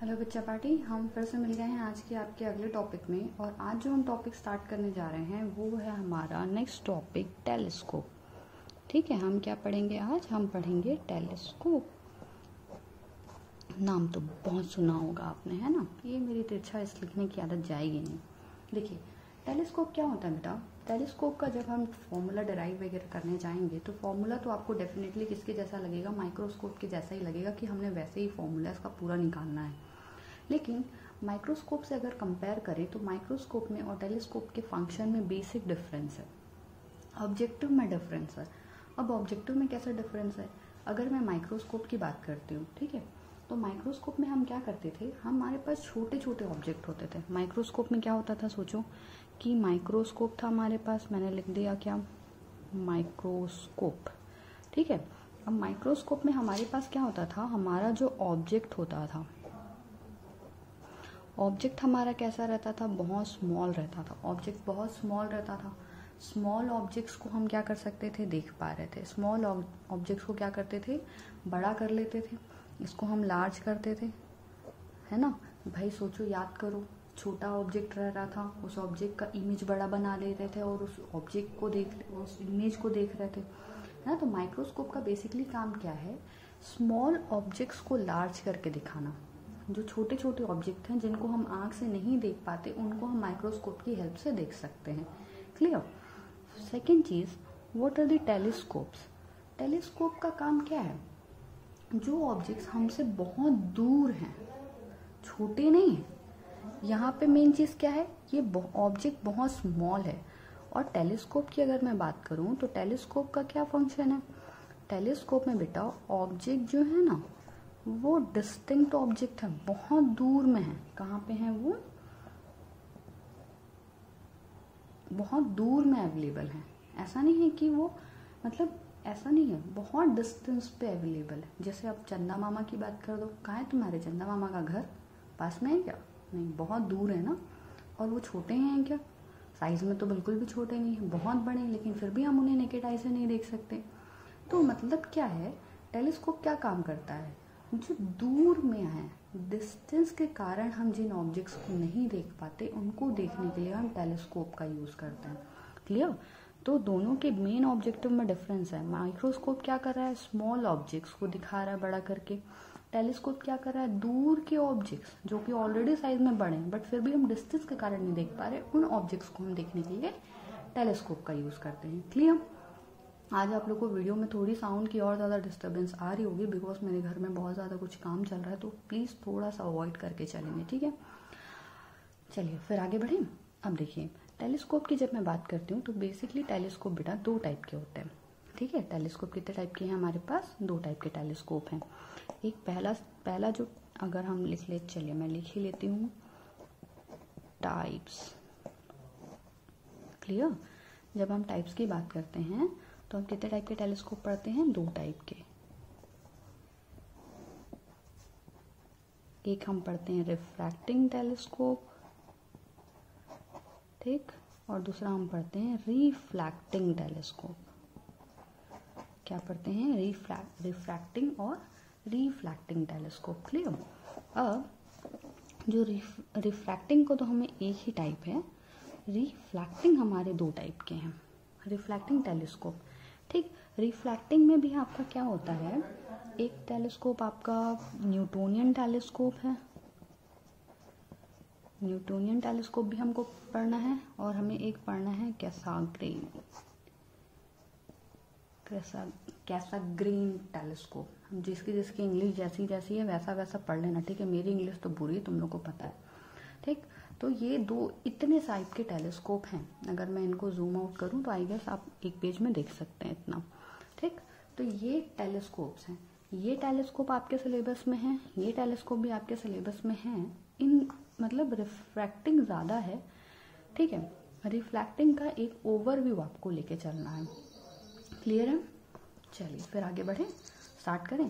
Hello बच्चा party, हम फिर से मिल गए हैं आज के आपके अगले टॉपिक में। और आज जो हम टॉपिक स्टार्ट करने जा रहे हैं वो है हमारा नेक्स्ट टॉपिक टेलीस्कोप। ठीक है, हम क्या पढ़ेंगे आज? हम पढ़ेंगे टेलीस्कोप। नाम तो बहुत सुना होगा आपने, है ना? ये मेरी तिरछा इस लिखने की आदत जाएगी नहीं। देखिए, टेलीस्कोप क्या होता है बेटा? टेलीस्कोप का जब हम फॉर्मूला डिराइव वगैरह करने जाएंगे तो फॉर्मूला तो आपको डेफिनेटली किसके जैसा लगेगा? माइक्रोस्कोप के जैसा ही लगेगा कि हमने वैसे ही फॉर्मूला इसका पूरा निकालना है। लेकिन माइक्रोस्कोप से अगर कंपेयर करें तो माइक्रोस्कोप में और टेलीस्कोप के फंक्शन में बेसिक डिफरेंस है, ऑब्जेक्टिव में डिफरेंस है। अब ऑब्जेक्टिव में कैसा डिफरेंस है? अगर मैं माइक्रोस्कोप की बात करती हूँ, ठीक है, तो माइक्रोस्कोप में हम क्या करते थे? हमारे पास छोटे छोटे ऑब्जेक्ट होते थे। माइक्रोस्कोप में क्या होता था? सोचो कि माइक्रोस्कोप था हमारे पास, मैंने लिख दिया क्या? माइक्रोस्कोप। ठीक है, अब माइक्रोस्कोप में हमारे पास क्या होता था? हमारा जो ऑब्जेक्ट होता था, ऑब्जेक्ट हमारा कैसा रहता था? बहुत स्मॉल रहता था। ऑब्जेक्ट बहुत स्मॉल रहता था। स्मॉल ऑब्जेक्ट्स को हम क्या कर सकते थे? देख पा रहे थे। स्मॉल ऑब्जेक्ट्स को क्या करते थे? बड़ा कर लेते थे, इसको हम लार्ज करते थे, है ना भाई? सोचो, याद करो, छोटा ऑब्जेक्ट रह रहा था, उस ऑब्जेक्ट का इमेज बड़ा बना लेते थे और उस ऑब्जेक्ट को उस इमेज को देख रहे थे, है ना? तो माइक्रोस्कोप का बेसिकली काम क्या है? स्मॉल ऑब्जेक्ट्स को लार्ज करके दिखाना। जो छोटे छोटे ऑब्जेक्ट हैं जिनको हम आंख से नहीं देख पाते, उनको हम माइक्रोस्कोप की हेल्प से देख सकते हैं। क्लियर? सेकेंड चीज, what are the telescopes? Telescope का काम क्या है? जो ऑब्जेक्ट्स हमसे बहुत दूर हैं, छोटे नहीं है, यहाँ पे मेन चीज क्या है? ये ऑब्जेक्ट बहुत स्मॉल है। और टेलीस्कोप की अगर मैं बात करूं तो टेलीस्कोप का क्या फंक्शन है? टेलीस्कोप में बेटा ऑब्जेक्ट जो है ना, वो डिस्टिंक्ट ऑब्जेक्ट है, बहुत दूर में है। कहाँ पे है वो? बहुत दूर में अवेलेबल है। ऐसा नहीं है कि वो, मतलब ऐसा नहीं है, बहुत डिस्टेंस पे अवेलेबल है। जैसे अब चंदा मामा की बात कर दो, कहाँ है तुम्हारे चंदा मामा का घर? पास में है क्या? नहीं, बहुत दूर है ना। और वो छोटे हैं क्या? साइज में तो बिल्कुल भी छोटे नहीं है, बहुत बड़े हैं, लेकिन फिर भी हम उन्हें नेकेड आई से नहीं देख सकते। तो मतलब क्या है? टेलीस्कोप क्या काम करता है? जो दूर में है, डिस्टेंस के कारण हम जिन ऑब्जेक्ट्स को नहीं देख पाते, उनको देखने के लिए हम टेलीस्कोप का यूज करते हैं। क्लियर? तो दोनों के मेन ऑब्जेक्टिव में डिफरेंस है। माइक्रोस्कोप क्या कर रहा है? स्मॉल ऑब्जेक्ट्स को दिखा रहा है बड़ा करके। टेलीस्कोप क्या कर रहा है? दूर के ऑब्जेक्ट्स जो कि ऑलरेडी साइज में बड़े हैं बट फिर भी हम डिस्टेंस के कारण नहीं देख पा रहे, उन ऑब्जेक्ट्स को हम देखने के लिए टेलीस्कोप का यूज करते हैं। क्लियर? आज आप लोग को वीडियो में थोड़ी साउंड की और ज़्यादा डिस्टर्बेंस आ रही होगी, बिकॉज मेरे घर में बहुत ज़्यादा कुछ काम चल रहा है, तो प्लीज़ थोड़ा सा अवॉइड करके चलेंगे, ठीक है? चलिए फिर आगे बढ़ें। अब देखिए, टेलीस्कोप की जब मैं बात करती हूँ तो बेसिकली टेलीस्कोप बेटा दो टाइप के होते हैं। ठीक है, टेलीस्कोप कितने टाइप के हैं हमारे पास? दो टाइप के टेलीस्कोप हैं। एक पहला जो अगर हम लिख ले, चलिए मैं लिख ही लेती हूँ, टाइप्स। क्लियर? जब हम टाइप्स की बात करते हैं तो हम कितने टाइप के टेलीस्कोप पढ़ते हैं? दो टाइप के। एक हम पढ़ते हैं रिफ्रैक्टिंग टेलीस्कोप, ठीक, और दूसरा हम पढ़ते हैं रिफ्लैक्टिंग टेलीस्कोप। क्या पढ़ते हैं? रिफ्रैक्टिंग और रिफ्लैक्टिंग टेलीस्कोप। क्लियर? अब जो रिफ्रैक्टिंग को तो हमें एक ही टाइप है, रिफ्लैक्टिंग हमारे दो टाइप के हैं। रिफ्लैक्टिंग टेलीस्कोप, ठीक, रिफ्लैक्टिंग में भी आपका क्या होता है? एक टेलीस्कोप आपका न्यूटोनियन टेलीस्कोप है। न्यूटोनियन टेलीस्कोप भी हमको पढ़ना है, और हमें एक पढ़ना है कैसाग्रेन टेलीस्कोप। जिसकी इंग्लिश जैसी जैसी है वैसा वैसा पढ़ लेना, ठीक है? मेरी इंग्लिश तो बुरी है, तुम लोग को पता है, ठीक? तो ये दो इतने टाइप के टेलीस्कोप हैं। अगर मैं इनको जूम आउट करूं तो आई गेस आप एक पेज में देख सकते हैं इतना, ठीक? तो ये टेलीस्कोप्स हैं। ये टेलीस्कोप आपके सिलेबस में है, ये टेलीस्कोप भी आपके सिलेबस में है। इन मतलब रिफ्रैक्टिंग ज्यादा है, ठीक है? रिफ्लैक्टिंग का एक ओवरव्यू आपको लेके चलना है। क्लियर है? चलिए फिर आगे बढ़े, स्टार्ट करें।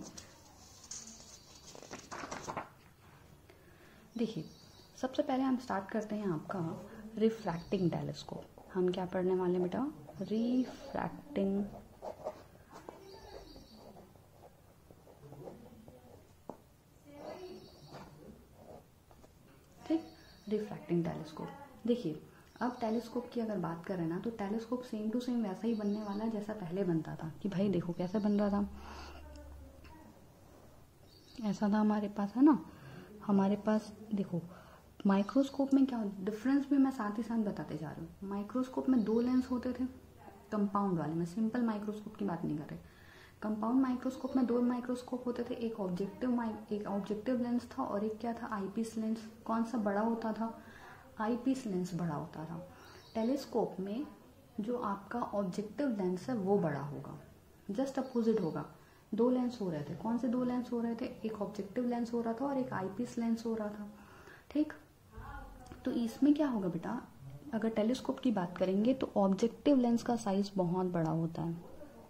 देखिए, सबसे पहले हम स्टार्ट करते हैं आपका रिफ्रैक्टिंग टेलीस्कोप। हम क्या पढ़ने वाले बेटा? Refracting refracting telescope. देखिए अब टेलीस्कोप की अगर बात करें ना, तो टेलीस्कोप सेम टू सेम वैसा ही बनने वाला है जैसा पहले बनता था। कि भाई देखो कैसे बन रहा था, ऐसा था हमारे पास, है ना। हमारे पास देखो माइक्रोस्कोप में क्या डिफरेंस भी मैं साथ ही साथ बताते जा रही हूँ। माइक्रोस्कोप में 2 लेंस होते थे, कंपाउंड वाले में, सिंपल माइक्रोस्कोप की बात नहीं कर रहे। कंपाउंड माइक्रोस्कोप में 2 माइक्रोस्कोप होते थे, एक ऑब्जेक्टिव लेंस था और एक क्या था, आईपीस लेंस। कौन सा बड़ा होता था, आईपीस लेंस बड़ा होता था। टेलीस्कोप में जो आपका ऑब्जेक्टिव लेंस है वो बड़ा होगा, जस्ट अपोजिट होगा। 2 लेंस हो रहे थे, कौन से 2 लेंस हो रहे थे, एक ऑब्जेक्टिव लेंस हो रहा था और एक आईपीस लेंस हो रहा था, ठीक। तो इसमें क्या होगा बेटा, अगर टेलीस्कोप की बात करेंगे तो ऑब्जेक्टिव लेंस का साइज बहुत बड़ा होता है,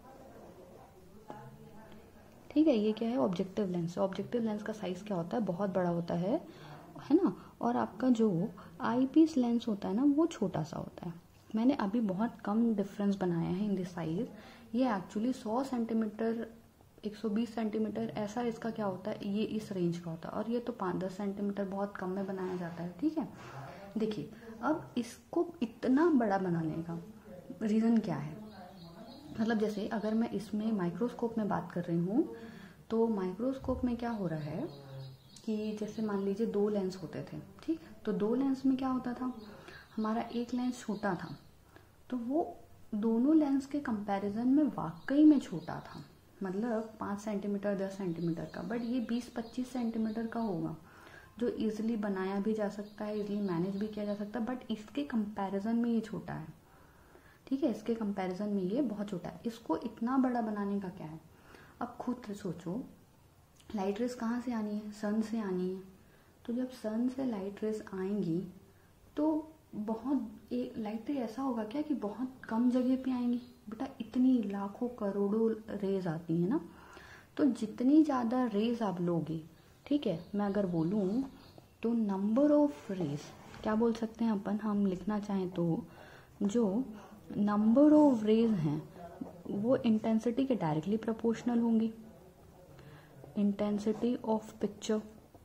ठीक है। ये क्या है, ऑब्जेक्टिव लेंस। ऑब्जेक्टिव लेंस का साइज क्या होता है, बहुत बड़ा होता है ना। और आपका जो आईपीस लेंस होता है ना, वो छोटा सा होता है। मैंने अभी बहुत कम डिफरेंस बनाया है इन दिस साइज। ये एक्चुअली 100 सेंटीमीटर 120 सेंटीमीटर ऐसा इसका क्या होता है, ये इस रेंज का होता है। और ये तो 5-10 सेंटीमीटर बहुत कम में बनाया जाता है, ठीक है। देखिए अब इसको इतना बड़ा बनाने का रीज़न क्या है, मतलब जैसे अगर मैं इसमें माइक्रोस्कोप में बात कर रही हूँ, तो माइक्रोस्कोप में क्या हो रहा है कि जैसे मान लीजिए 2 लेंस होते थे, ठीक। तो 2 लेंस में क्या होता था, हमारा एक लेंस छोटा था, तो वो दोनों लेंस के कंपैरिजन में वाकई में छोटा था, मतलब 5 सेंटीमीटर 10 सेंटीमीटर का। बट ये 20-25 सेंटीमीटर का होगा, जो इजीली बनाया भी जा सकता है, इजीली मैनेज भी किया जा सकता है। बट इसके कंपैरिजन में ये छोटा है, ठीक है। इसके कंपैरिजन में ये बहुत छोटा है। इसको इतना बड़ा बनाने का क्या है, अब खुद सोचो, लाइट रेस कहाँ से आनी है, सन से आनी है। तो जब सन से लाइट रेस आएंगी तो बहुत एक लाइट रे ऐसा होगा क्या कि बहुत कम जगह पे आएंगी बेटा, इतनी लाखों करोड़ों रेज आती है ना। तो जितनी ज़्यादा रेज आप लोगे, ठीक है, मैं अगर बोलूँ तो नंबर ऑफ रेज क्या बोल सकते हैं अपन, हम लिखना चाहें तो जो नंबर ऑफ रेज हैं वो इंटेंसिटी के डायरेक्टली प्रोपोर्शनल होंगी। इंटेंसिटी ऑफ पिक्चर,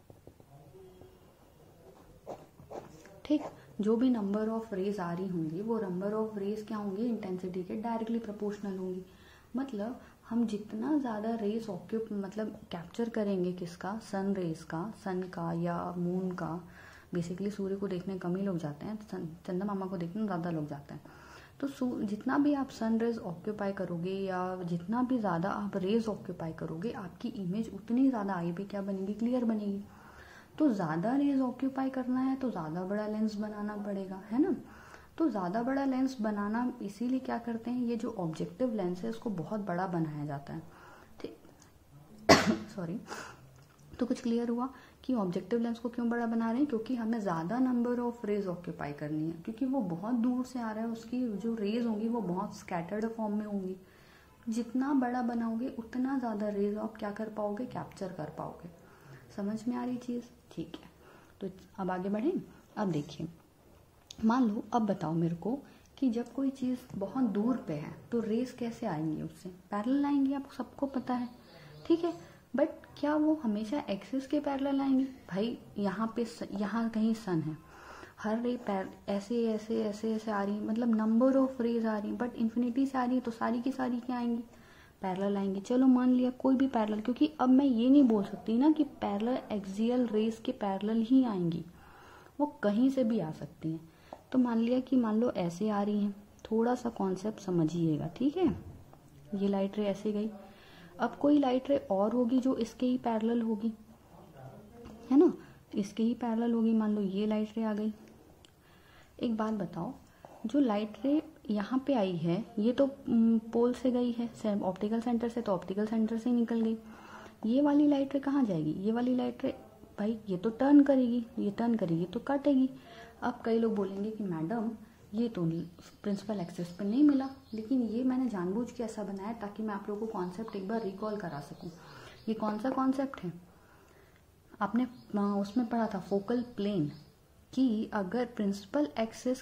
ठीक। जो भी नंबर ऑफ रेज आ रही होंगी वो नंबर ऑफ रेज क्या होंगी, इंटेंसिटी के डायरेक्टली प्रोपोर्शनल होंगी। मतलब हम जितना ज़्यादा रेज मतलब कैप्चर करेंगे, किसका, सन रेज का, सन का या मून का। बेसिकली सूर्य को देखने कम ही लोग जाते हैं, चंदा मामा को देखने ज़्यादा लोग जाते हैं। तो जितना भी आप सन रेज ऑक्यूपाई करोगे या जितना भी ज़्यादा आप रेज ऑक्यूपाई करोगे, आपकी इमेज उतनी ज़्यादा आई भी क्या बनेगी, क्लियर बनेगी। तो ज़्यादा रेज ऑक्यूपाई करना है तो ज़्यादा बड़ा लेंस बनाना पड़ेगा, है ना। तो ज़्यादा बड़ा लेंस बनाना इसीलिए क्या करते हैं, ये जो ऑब्जेक्टिव लेंस है इसको बहुत बड़ा बनाया जाता है, ठीक। सॉरी। तो कुछ क्लियर हुआ कि ऑब्जेक्टिव लेंस को क्यों बड़ा बना रहे हैं, क्योंकि हमें ज़्यादा नंबर ऑफ रेज ऑक्यूपाई करनी है, क्योंकि वो बहुत दूर से आ रहा है, उसकी जो रेज होंगी वो बहुत स्कैटर्ड फॉर्म में होंगी। जितना बड़ा बनाओगे उतना ज़्यादा रेज आप क्या कर पाओगे, कैप्चर कर पाओगे। समझ में आ रही चीज़, ठीक है। तो अब आगे बढ़ें। अब देखिए, मान लो अब बताओ मेरे को कि जब कोई चीज़ बहुत दूर पे है तो रेज कैसे आएंगी, उससे पैरेलल आएंगी, आपको सबको पता है, ठीक है। बट क्या वो हमेशा एक्सिस के पैरेलल आएंगी, भाई यहाँ पे यहाँ कहीं सन है, हर रे ऐसे ऐसे ऐसे ऐसे आ रही, मतलब नंबर ऑफ रेज आ रही, बट इन्फिनिटी से आ रही है, तो सारी की सारी क्या आएंगी, पैरेलल आएंगी। चलो मान लिया कोई भी पैरेलल, क्योंकि अब मैं ये नहीं बोल सकती ना कि पैरेलल एक्सियल रेज के पैरेलल ही आएंगी, वो कहीं से भी आ सकती हैं। तो मान लिया कि मान लो ऐसे आ रही हैं, थोड़ा सा कॉन्सेप्ट समझिएगा, ठीक है। ये लाइट रे ऐसे गई, अब कोई लाइट रे और होगी जो इसके ही पैरेलल होगी, है ना, इसके ही पैरेलल होगी। मान लो ये लाइट रे आ गई। एक बात बताओ, जो लाइट रे यहाँ पे आई है ये तो पोल से गई है, ऑप्टिकल सेंटर से, तो ऑप्टिकल सेंटर से निकल गई। ये वाली लाइट रे कहाँ जाएगी, ये वाली लाइट रे भाई ये तो टर्न करेगी, ये टर्न करेगी तो काटेगी। अब कई लोग बोलेंगे कि मैडम ये तो प्रिंसिपल एक्सिस पे नहीं मिला, लेकिन ये मैंने जानबूझ के ऐसा बनाया ताकि मैं आप लोगों को कॉन्सेप्ट एक बार रिकॉल करा सकूं। ये कौन सा कॉन्सेप्ट है, आपने उसमें पढ़ा था फोकल प्लेन, कि अगर प्रिंसिपल एक्सिस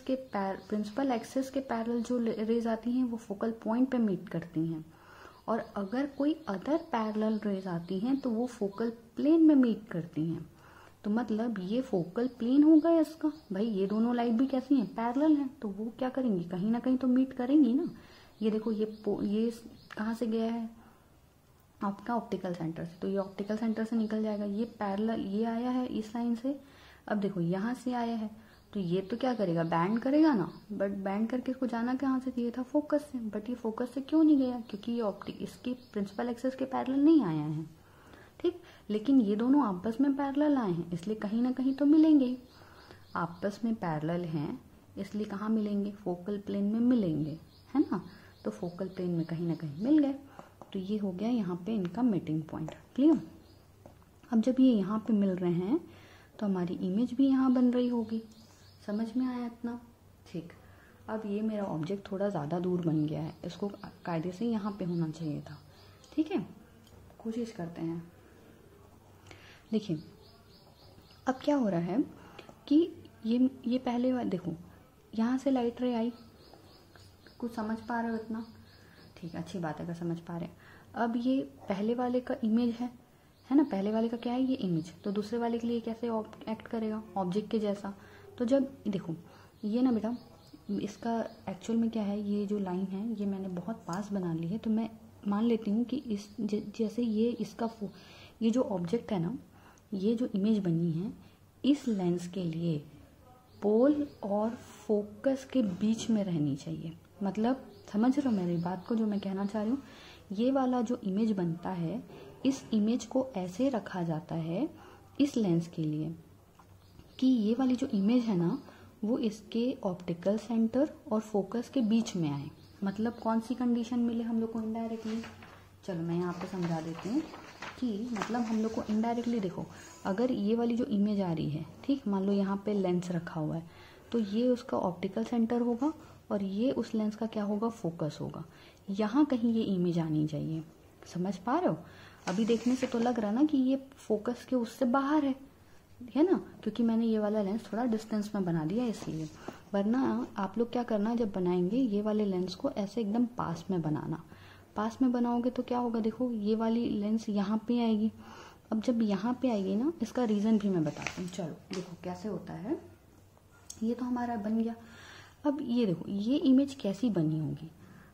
के पैरेलल जो रेज आती हैं वो फोकल पॉइंट पे मीट करती हैं, और अगर कोई अदर पैरेलल रेज आती हैं तो वो फोकल प्लेन में मीट करती हैं। तो मतलब ये फोकल प्लेन होगा इसका। भाई ये दोनों लाइट भी कैसी हैं, पैरेलल हैं, तो वो क्या करेंगी, कहीं ना कहीं तो मीट करेंगी ना। ये देखो ये कहाँ से गया है, आपका ऑप्टिकल सेंटर से, तो ये ऑप्टिकल सेंटर से निकल जाएगा। ये पैरेलल, ये आया है इस लाइन से, अब देखो यहाँ से आया है, तो ये तो क्या करेगा, बैंड करेगा ना। बट बैंड करके इसको जाना कहाँ से चाहिए था, फोकस से। बट ये फोकस से क्यों नहीं गया, क्योंकि ये इसके प्रिंसिपल एक्सिस के पैरेलल नहीं आया है, ठीक। लेकिन ये दोनों आपस में पैरेलल आए हैं, इसलिए कहीं ना कहीं तो मिलेंगे ही। आपस में पैरेलल हैं इसलिए कहाँ मिलेंगे, फोकल प्लेन में मिलेंगे, है ना। तो फोकल प्लेन में कहीं ना कहीं मिल गए, तो ये हो गया यहाँ पे इनका मीटिंग पॉइंट। क्लियर। अब जब ये यहाँ पे मिल रहे हैं तो हमारी इमेज भी यहाँ बन रही होगी। समझ में आया इतना, ठीक। अब ये मेरा ऑब्जेक्ट थोड़ा ज़्यादा दूर बन गया है, इसको कायदे से यहाँ पे होना चाहिए था, ठीक है। कोशिश करते हैं। देखिए अब क्या हो रहा है कि ये पहले देखो यहाँ से लाइट रे आई, कुछ समझ पा रहे हो इतना, ठीक है, अच्छी बात है अगर समझ पा रहे हैं। अब ये पहले वाले का इमेज है ना, पहले वाले का क्या है, ये इमेज, तो दूसरे वाले के लिए कैसे एक्ट करेगा, ऑब्जेक्ट के जैसा। तो जब देखो ये ना बेटा, इसका एक्चुअल में क्या है, ये जो लाइन है ये मैंने बहुत पास बना ली है, तो मैं मान लेती हूँ कि इस जैसे ये इसका ये जो ऑब्जेक्ट है ना, ये जो इमेज बनी है, इस लेंस के लिए पोल और फोकस के बीच में रहनी चाहिए। मतलब समझ रहे हो मेरी बात को, जो मैं कहना चाह रही हूँ। ये वाला जो इमेज बनता है, इस इमेज को ऐसे रखा जाता है इस लेंस के लिए कि ये वाली जो इमेज है ना, वो इसके ऑप्टिकल सेंटर और फोकस के बीच में आए। मतलब कौन सी कंडीशन मिले हम लोग को इनडायरेक्टली, चलो मैं यहाँ पे समझा देती हूँ कि मतलब हम लोग को इनडायरेक्टली देखो, अगर ये वाली जो इमेज आ रही है, ठीक, मान लो यहाँ पे लेंस रखा हुआ है, तो ये उसका ऑप्टिकल सेंटर होगा और ये उस लेंस का क्या होगा, फोकस होगा। यहाँ कहीं ये इमेज आनी चाहिए। समझ पा रहे हो, अभी देखने से तो लग रहा ना कि ये फोकस के उससे बाहर है ना, क्योंकि मैंने ये वाला लेंस थोड़ा डिस्टेंस में बना दिया इसलिए। वरना आप लोग क्या करना, जब बनाएंगे ये वाले लेंस को ऐसे एकदम पास में बनाना। पास में बनाओगे तो क्या होगा, देखो ये वाली लेंस यहाँ पे आएगी। अब जब यहाँ पे आएगी ना, इसका रीज़न भी मैं बताती हूँ। चलो देखो कैसे होता है, ये तो हमारा बन गया। अब ये देखो ये इमेज कैसी बनी होगी,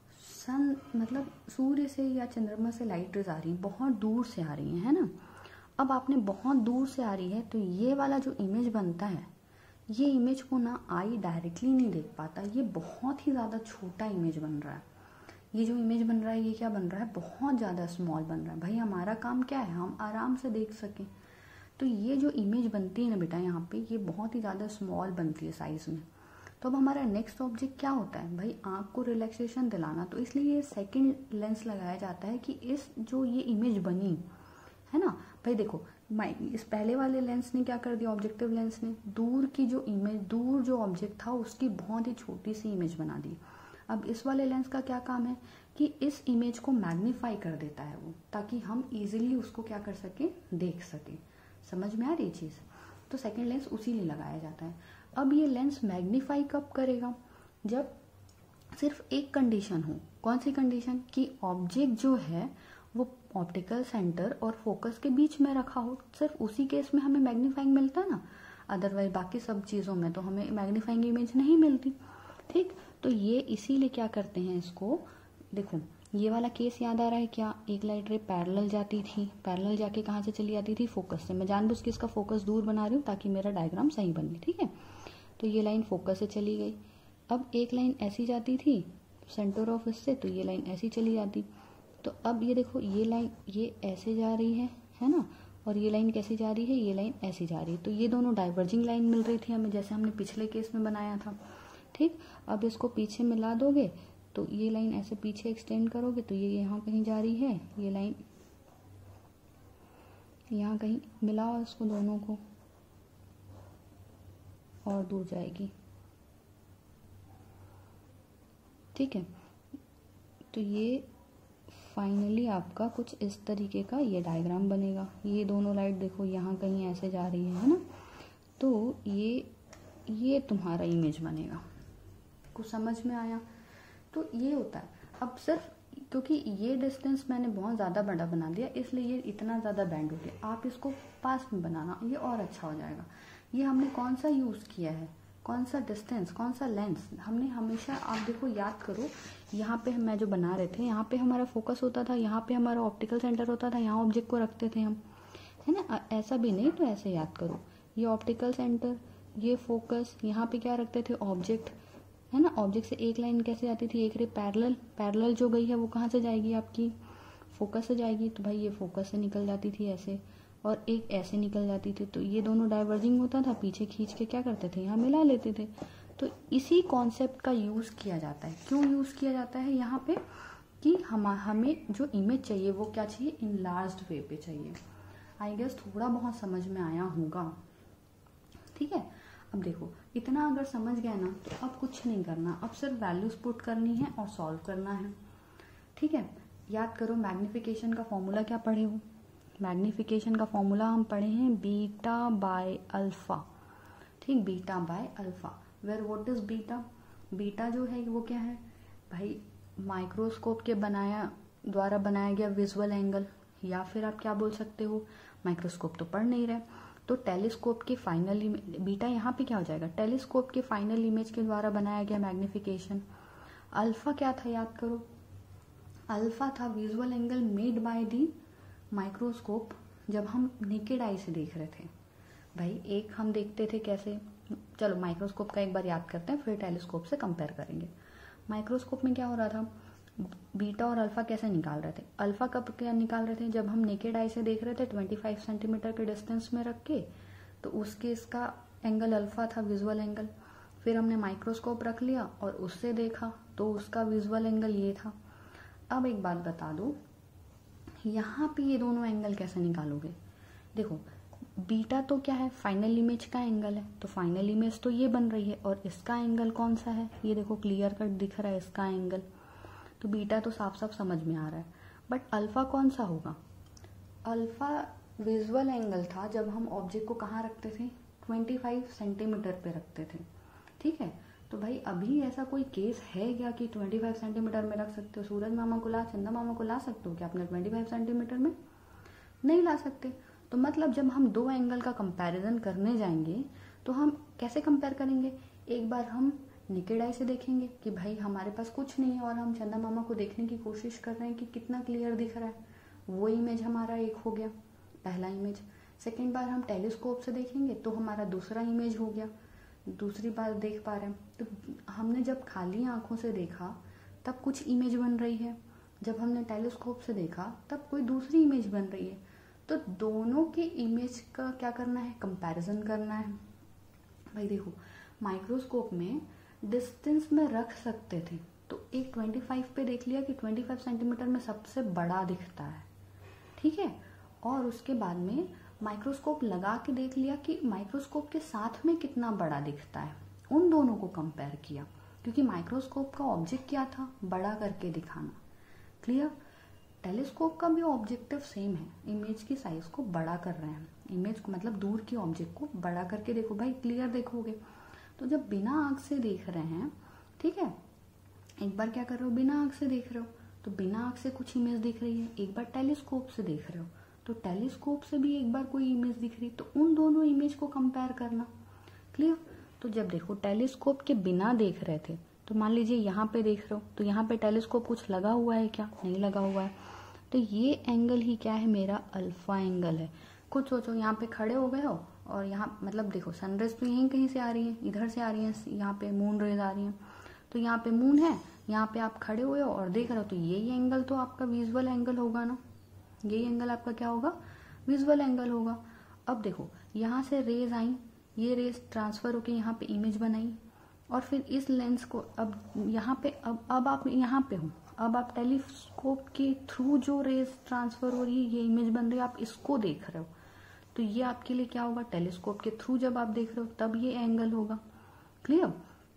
सन मतलब सूर्य से या चंद्रमा से लाइट रेज आ रही है, बहुत दूर से आ रही है ना। अब आपने बहुत दूर से आ रही है, तो ये वाला जो इमेज बनता है, ये इमेज को ना आई डायरेक्टली नहीं देख पाता, ये बहुत ही ज़्यादा छोटा इमेज बन रहा है। ये जो इमेज बन रहा है, ये क्या बन रहा है, बहुत ज़्यादा स्मॉल बन रहा है। भाई हमारा काम क्या है, हम आराम से देख सकें। तो ये जो इमेज बनती है ना बेटा यहाँ पे, ये बहुत ही ज़्यादा स्मॉल बनती है साइज में। तो अब हमारा नेक्स्ट ऑब्जेक्ट क्या होता है, भाई आँख को रिलैक्सेशन दिलाना। तो इसलिए ये सेकंड लेंस लगाया जाता है कि इस जो ये इमेज बनी है ना, भाई देखो इस पहले वाले लेंस ने क्या कर दिया, ऑब्जेक्टिव लेंस ने दूर की जो इमेज, दूर जो ऑब्जेक्ट था उसकी बहुत ही छोटी सी इमेज बना दी। अब इस वाले लेंस का क्या काम है कि इस इमेज को मैग्नीफाई कर देता है वो, ताकि हम इजीली उसको क्या कर सकें, देख सकें। समझ में आ रही चीज़। तो सेकंड लेंस उसी लिए लगाया जाता है। अब ये लेंस मैग्नीफाई कब करेगा, जब सिर्फ एक कंडीशन हो। कौन सी कंडीशन, कि ऑब्जेक्ट जो है वो ऑप्टिकल सेंटर और फोकस के बीच में रखा हो। सिर्फ उसी केस में हमें मैग्नीफाइंग मिलता है ना, अदरवाइज बाकी सब चीज़ों में तो हमें मैग्नीफाइंग इमेज नहीं मिलती, ठीक। तो ये इसीलिए क्या करते हैं इसको, देखो ये वाला केस याद आ रहा है क्या, एक लाइट रे पैरेलल जाती थी, पैरेलल जाके कहाँ से चली जाती थी, फोकस से। मैं जानबूझ के इसका फोकस दूर बना रही हूँ ताकि मेरा डायग्राम सही बने, ठीक है। तो ये लाइन फोकस से चली गई। अब एक लाइन ऐसी जाती थी सेंटर ऑफ इससे, तो ये लाइन ऐसी चली जाती। तो अब ये देखो ये लाइन ये ऐसे जा रही है ना, और ये लाइन कैसी जा रही है, ये लाइन ऐसी जा रही है। तो ये दोनों डाइवर्जिंग लाइन मिल रही थी हमें, जैसे हमने पिछले केस में बनाया था, ठीक। अब इसको पीछे मिला दोगे तो ये लाइन ऐसे पीछे एक्सटेंड करोगे तो ये यहाँ कहीं जा रही है, ये लाइन यहाँ कहीं मिलाओ इसको दोनों को और दूर जाएगी, ठीक है। तो ये फाइनली आपका कुछ इस तरीके का ये डायग्राम बनेगा। ये दोनों लाइट देखो यहाँ कहीं ऐसे जा रही है ना, तो ये तुम्हारा इमेज बनेगा। कुछ समझ में आया। तो ये होता है। अब सिर्फ क्योंकि ये डिस्टेंस मैंने बहुत ज़्यादा बड़ा बना दिया, इसलिए ये इतना ज़्यादा बैंड हो गया। आप इसको पास में बनाना, ये और अच्छा हो जाएगा। ये हमने कौन सा यूज़ किया है, कौन सा डिस्टेंस, कौन सा लेंस, हमने हमेशा, आप देखो याद करो, यहाँ पे मैं जो बना रहे थे, यहाँ पे हमारा फोकस होता था, यहाँ पे हमारा ऑप्टिकल सेंटर होता था, यहाँ ऑब्जेक्ट को रखते थे हम, है ना। ऐसा भी नहीं तो ऐसे याद करो, ये ऑप्टिकल सेंटर, ये फोकस, यहाँ पे क्या रखते थे, ऑब्जेक्ट, है ना। ऑब्जेक्ट से एक लाइन कैसे आती थी, एक रे पैरेलल, पैरेलल जो गई है वो कहाँ से जाएगी, आपकी फोकस से जाएगी। तो भाई ये फोकस से निकल जाती थी ऐसे, और एक ऐसे निकल जाती थी, तो ये दोनों डाइवर्जिंग होता था, पीछे खींच के क्या करते थे, यहाँ मिला लेते थे। तो इसी कॉन्सेप्ट का यूज़ किया जाता है। क्यों यूज़ किया जाता है यहाँ पे, कि हमें जो इमेज चाहिए वो क्या चाहिए, इनलार्ज्ड वे पे चाहिए। आई गेस थोड़ा बहुत समझ में आया होगा, ठीक है। अब देखो इतना अगर समझ गया ना, तो अब कुछ नहीं करना, अब सिर्फ वैल्यूज पुट करनी है और सॉल्व करना है, ठीक है। याद करो मैग्निफिकेशन का फॉर्मूला क्या पढ़े हो, मैग्निफिकेशन का फॉर्मूला हम पढ़े हैं बीटा बाय अल्फा, ठीक, beta by alpha. Where what is beta, beta जो है वो क्या है भाई, माइक्रोस्कोप के द्वारा बनाया गया विजुअल एंगल, या फिर आप क्या बोल सकते हो, माइक्रोस्कोप तो पढ़ नहीं रहे, तो टेलीस्कोप के फाइनल इमेज, बीटा यहाँ पे क्या हो जाएगा, टेलीस्कोप के फाइनल इमेज के द्वारा बनाया गया मैग्निफिकेशन। अल्फा क्या था, याद करो, अल्फा था visual angle made by the microscope, जब हम नेकेड आई से देख रहे थे। भाई एक हम देखते थे कैसे, चलो माइक्रोस्कोप का एक बार याद करते हैं, फिर टेलीस्कोप से कंपेयर करेंगे। माइक्रोस्कोप में क्या हो रहा था, बीटा और अल्फा कैसे निकाल रहे थे, अल्फा कब क्या निकाल रहे थे, जब हम नेकेड आई से देख रहे थे 25 सेंटीमीटर के डिस्टेंस में रख के, तो उसके इसका एंगल अल्फा था, विजुअल एंगल। फिर हमने माइक्रोस्कोप रख लिया और उससे देखा, तो उसका विजुअल एंगल ये था। अब एक बात बता दो, यहाँ पे ये दोनों एंगल कैसे निकालोगे, देखो बीटा तो क्या है, फाइनल इमेज का एंगल है, तो फाइनल इमेज तो ये बन रही है, और इसका एंगल कौन सा है, ये देखो क्लियर कट दिख रहा है इसका एंगल, तो बीटा तो साफ साफ समझ में आ रहा है। बट अल्फा कौन सा होगा, अल्फा विजुअल एंगल था जब हम ऑब्जेक्ट को कहाँ रखते थे, 25 सेंटीमीटर पे रखते थे, ठीक है। तो भाई अभी ऐसा कोई केस है क्या कि 25 सेंटीमीटर में रख सकते हो, सूरज मामा को चंदा मामा को ला सकते हो क्या अपने 25 सेंटीमीटर में, नहीं ला सकते। तो मतलब जब हम दो एंगल का कंपैरिजन करने जाएंगे तो हम कैसे कंपेयर करेंगे, एक बार हम नेकेड आई से देखेंगे कि भाई हमारे पास कुछ नहीं है और हम चंदा मामा को देखने की कोशिश कर रहे हैं कि कितना क्लियर दिख रहा है, वो इमेज हमारा एक हो गया, पहला इमेज। सेकेंड बार हम टेलीस्कोप से देखेंगे तो हमारा दूसरा इमेज हो गया, दूसरी बार देख पा रहे हैं। तो हमने जब खाली आंखों से देखा तब कुछ इमेज बन रही है, जब हमने टेलीस्कोप से देखा तब कोई दूसरी इमेज बन रही है। तो दोनों के इमेज का क्या करना है, कंपैरिजन करना है। भाई देखो माइक्रोस्कोप में डिस्टेंस में रख सकते थे, तो एक 25 पे देख लिया कि 25 सेंटीमीटर में सबसे बड़ा दिखता है, ठीक है। और उसके बाद में माइक्रोस्कोप लगा के देख लिया कि माइक्रोस्कोप के साथ में कितना बड़ा दिखता है, उन दोनों को कंपेयर किया, क्योंकि माइक्रोस्कोप का ऑब्जेक्ट क्या था, बड़ा करके दिखाना, क्लियर। टेलीस्कोप का भी ऑब्जेक्टिव सेम है, इमेज की साइज को बड़ा कर रहे हैं, इमेज को मतलब दूर की ऑब्जेक्ट को बड़ा करके देखो भाई, क्लियर देखोगे। तो जब बिना आंख से देख रहे हैं, ठीक है, एक बार क्या कर रहे हो, बिना आंख से देख रहे हो, तो बिना आंख से कुछ इमेज दिख रही है, एक बार टेलीस्कोप से देख रहे हो तो टेलीस्कोप से भी एक बार कोई इमेज दिख रही है, तो उन दोनों इमेज को कंपेयर करना, क्लियर। तो जब देखो टेलीस्कोप के बिना देख रहे थे, तो मान लीजिए यहाँ पे देख रहे हो, तो यहाँ पे टेलीस्कोप कुछ लगा हुआ है क्या, नहीं लगा हुआ है, तो ये एंगल ही क्या है, मेरा अल्फा एंगल है। कुछ सोचो, यहाँ पे खड़े हो गए हो और यहाँ मतलब देखो सनरेज तो यहीं कहीं से आ रही है, इधर से आ रही है, यहाँ पे मून रेज आ रही है, तो यहाँ पे मून है, यहाँ पे आप खड़े हुए हो और देख रहे हो, तो यही एंगल तो आपका विजुअल एंगल होगा ना, यही एंगल आपका क्या होगा, विजुअल एंगल होगा। अब देखो यहाँ से रेज आई, ये रेज ट्रांसफर होके यहाँ पे इमेज बनाई, और फिर इस लेंस को अब यहाँ पे अब आप यहाँ पे हो, अब आप टेलीस्कोप के थ्रू जो रेज ट्रांसफर हो रही है, ये इमेज बन रही है, आप इसको देख रहे हो, तो ये आपके लिए क्या होगा, टेलीस्कोप के थ्रू जब आप देख रहे हो तब ये एंगल होगा, क्लियर,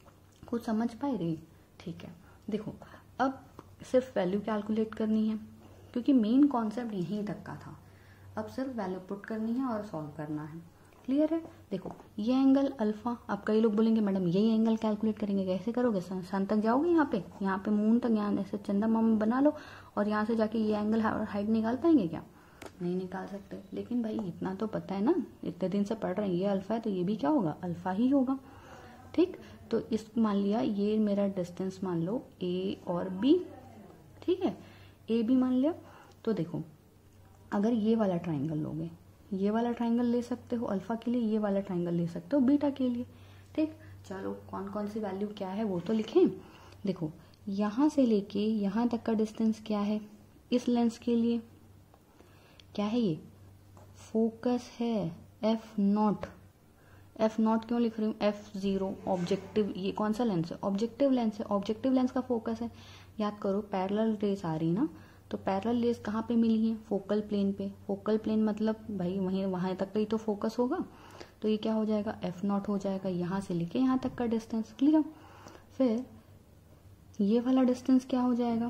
कुछ समझ पाए रही, ठीक है। देखो अब सिर्फ वैल्यू कैलकुलेट करनी है, क्योंकि मेन कॉन्सेप्ट यहीं तक का था, अब सिर्फ वैल्यू पुट करनी है और सॉल्व करना है। क्लियर है। देखो ये एंगल अल्फा, अब कई लोग बोलेंगे मैडम यही एंगल कैलकुलेट करेंगे, कैसे करोगे, सन तक जाओगे, यहाँ पे मून तक, यहाँ ऐसे चंदा मामा बना लो और यहाँ से जाके ये एंगल हाइट निकाल पाएंगे क्या? नहीं निकाल सकते। लेकिन भाई इतना तो पता है ना, इतने दिन से पढ़ रहे हैं, ये अल्फा है तो ये भी क्या होगा, अल्फा ही होगा। ठीक, तो इस मान लिया ये मेरा डिस्टेंस मान लो ए और बी, ठीक है, ए बी मान लिया। तो देखो अगर ये वाला ट्राइंगल लोगे, ये वाला ट्राइंगल ले सकते हो अल्फा के लिए, ये वाला ट्राइंगल ले सकते हो बीटा के लिए। ठीक, चलो कौन कौन सी वैल्यू क्या है वो तो लिखें। देखो यहाँ से लेके यहाँ तक का डिस्टेंस क्या है, इस लेंस के लिए क्या है, ये फोकस है f0। f0 क्यों लिख रही हूँ, f0 ऑब्जेक्टिव, ये कौन सा लेंस है, ऑब्जेक्टिव लेंस है, ऑब्जेक्टिव लेंस का फोकस है। याद करो पैरेलल रेस आ रही ना, तो पैरेलल रेस कहाँ पे मिली है, फोकल प्लेन पे। फोकल प्लेन मतलब भाई वहीं वहां तक का ही तो फोकस होगा, तो ये क्या हो जाएगा, f0 हो जाएगा, यहाँ से लेके यहाँ तक का डिस्टेंस। क्लियर। फिर ये वाला डिस्टेंस क्या हो जाएगा,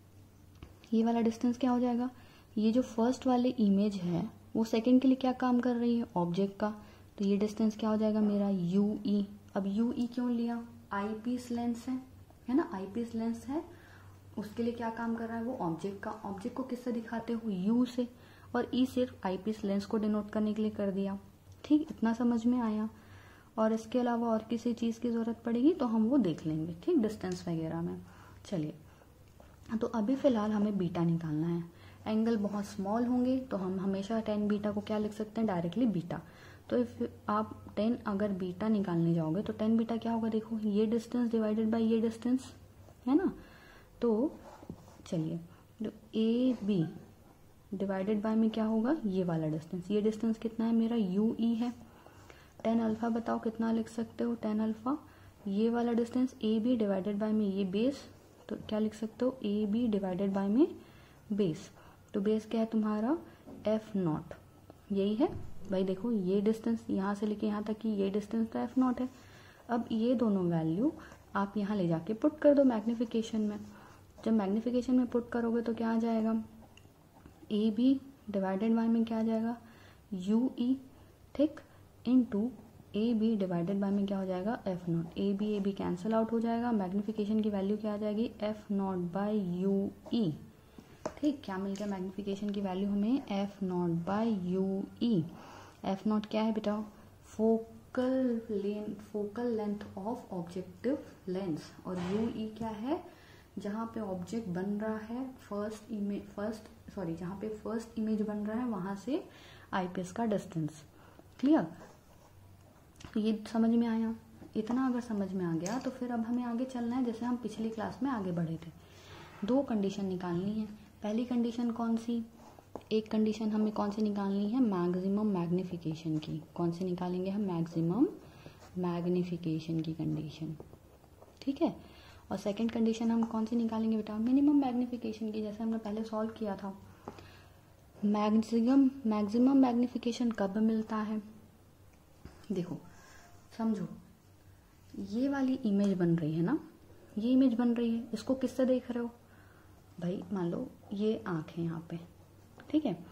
ये वाला डिस्टेंस क्या हो जाएगा, ये जो फर्स्ट वाले इमेज है वो सेकंड के लिए क्या काम कर रही है, ऑब्जेक्ट का, तो ये डिस्टेंस क्या हो जाएगा मेरा UE। अब UE क्यों लिया, आईपीस लेंस है ना, आईपीस लेंस है, उसके लिए क्या काम कर रहा है वो ऑब्जेक्ट का। ऑब्जेक्ट को किससे दिखाते हो, U से, और E सिर्फ आईपीस लेंस को डिनोट करने के लिए कर दिया। ठीक, इतना समझ में आया। और इसके अलावा और किसी चीज़ की ज़रूरत पड़ेगी तो हम वो देख लेंगे, ठीक, डिस्टेंस वगैरह में। चलिए, तो अभी फ़िलहाल हमें बीटा निकालना है। एंगल बहुत स्मॉल होंगे तो हम हमेशा tan बीटा को क्या लिख सकते हैं, डायरेक्टली बीटा। तो इफ आप tan अगर बीटा निकालने जाओगे तो tan बीटा क्या होगा, देखो ये डिस्टेंस डिवाइडेड बाय ये डिस्टेंस है ना। तो चलिए, तो AB डिवाइडेड बाय में क्या होगा, ये वाला डिस्टेंस, ये डिस्टेंस कितना है मेरा UE है। tan अल्फा बताओ कितना लिख सकते हो, tan अल्फा ये वाला डिस्टेंस AB डिवाइडेड बाय में ये बेस, तो क्या लिख सकते हो, AB डिवाइडेड बाय में बेस। तो बेस क्या है तुम्हारा f0, यही है भाई। देखो ये डिस्टेंस यहाँ से लेके यहाँ तक की ये डिस्टेंस तो f0 है। अब ये दोनों वैल्यू आप यहाँ ले जाके पुट कर दो मैग्निफिकेशन में। जब मैग्निफिकेशन में पुट करोगे तो क्या आ जाएगा, AB डिवाइडेड बाय में क्या आ जाएगा, UE, ठीक, इनटू AB डिवाइडेड बाय में क्या हो जाएगा, f0। AB कैंसिल आउट हो जाएगा, मैग्निफिकेशन की वैल्यू क्या आ जाएगी, f0 बाय UE। ठीक, क्या मिल गया मैग्निफिकेशन की वैल्यू हमें, f0 बाय UE। f0 क्या है बेटा, focal length of objective lens, और UE क्या है, जहाँ पे ऑब्जेक्ट बन रहा है जहाँ पे फर्स्ट इमेज बन रहा है वहां से आईपीस का डिस्टेंस। क्लियर। तो ये समझ में आया। इतना अगर समझ में आ गया तो फिर अब हमें आगे चलना है, जैसे हम पिछली क्लास में आगे बढ़े थे। दो कंडीशन निकालनी है। पहली कंडीशन कौन सी, एक कंडीशन हमें कौन सी निकालनी है, मैक्सिमम मैग्निफिकेशन की। कौन सी निकालेंगे हम, मैक्सिमम मैग्निफिकेशन की कंडीशन, ठीक है। और सेकंड कंडीशन हम कौन सी निकालेंगे बेटा, मिनिमम मैग्निफिकेशन की, जैसे हमने पहले सॉल्व किया था। मैक्सिमम मैग्निफिकेशन कब मिलता है, देखो समझो, ये वाली इमेज बन रही है ना, ये इमेज बन रही है, इसको किससे देख रहे हो भाई, मान लो ये आंख है यहाँ पे, ठीक है,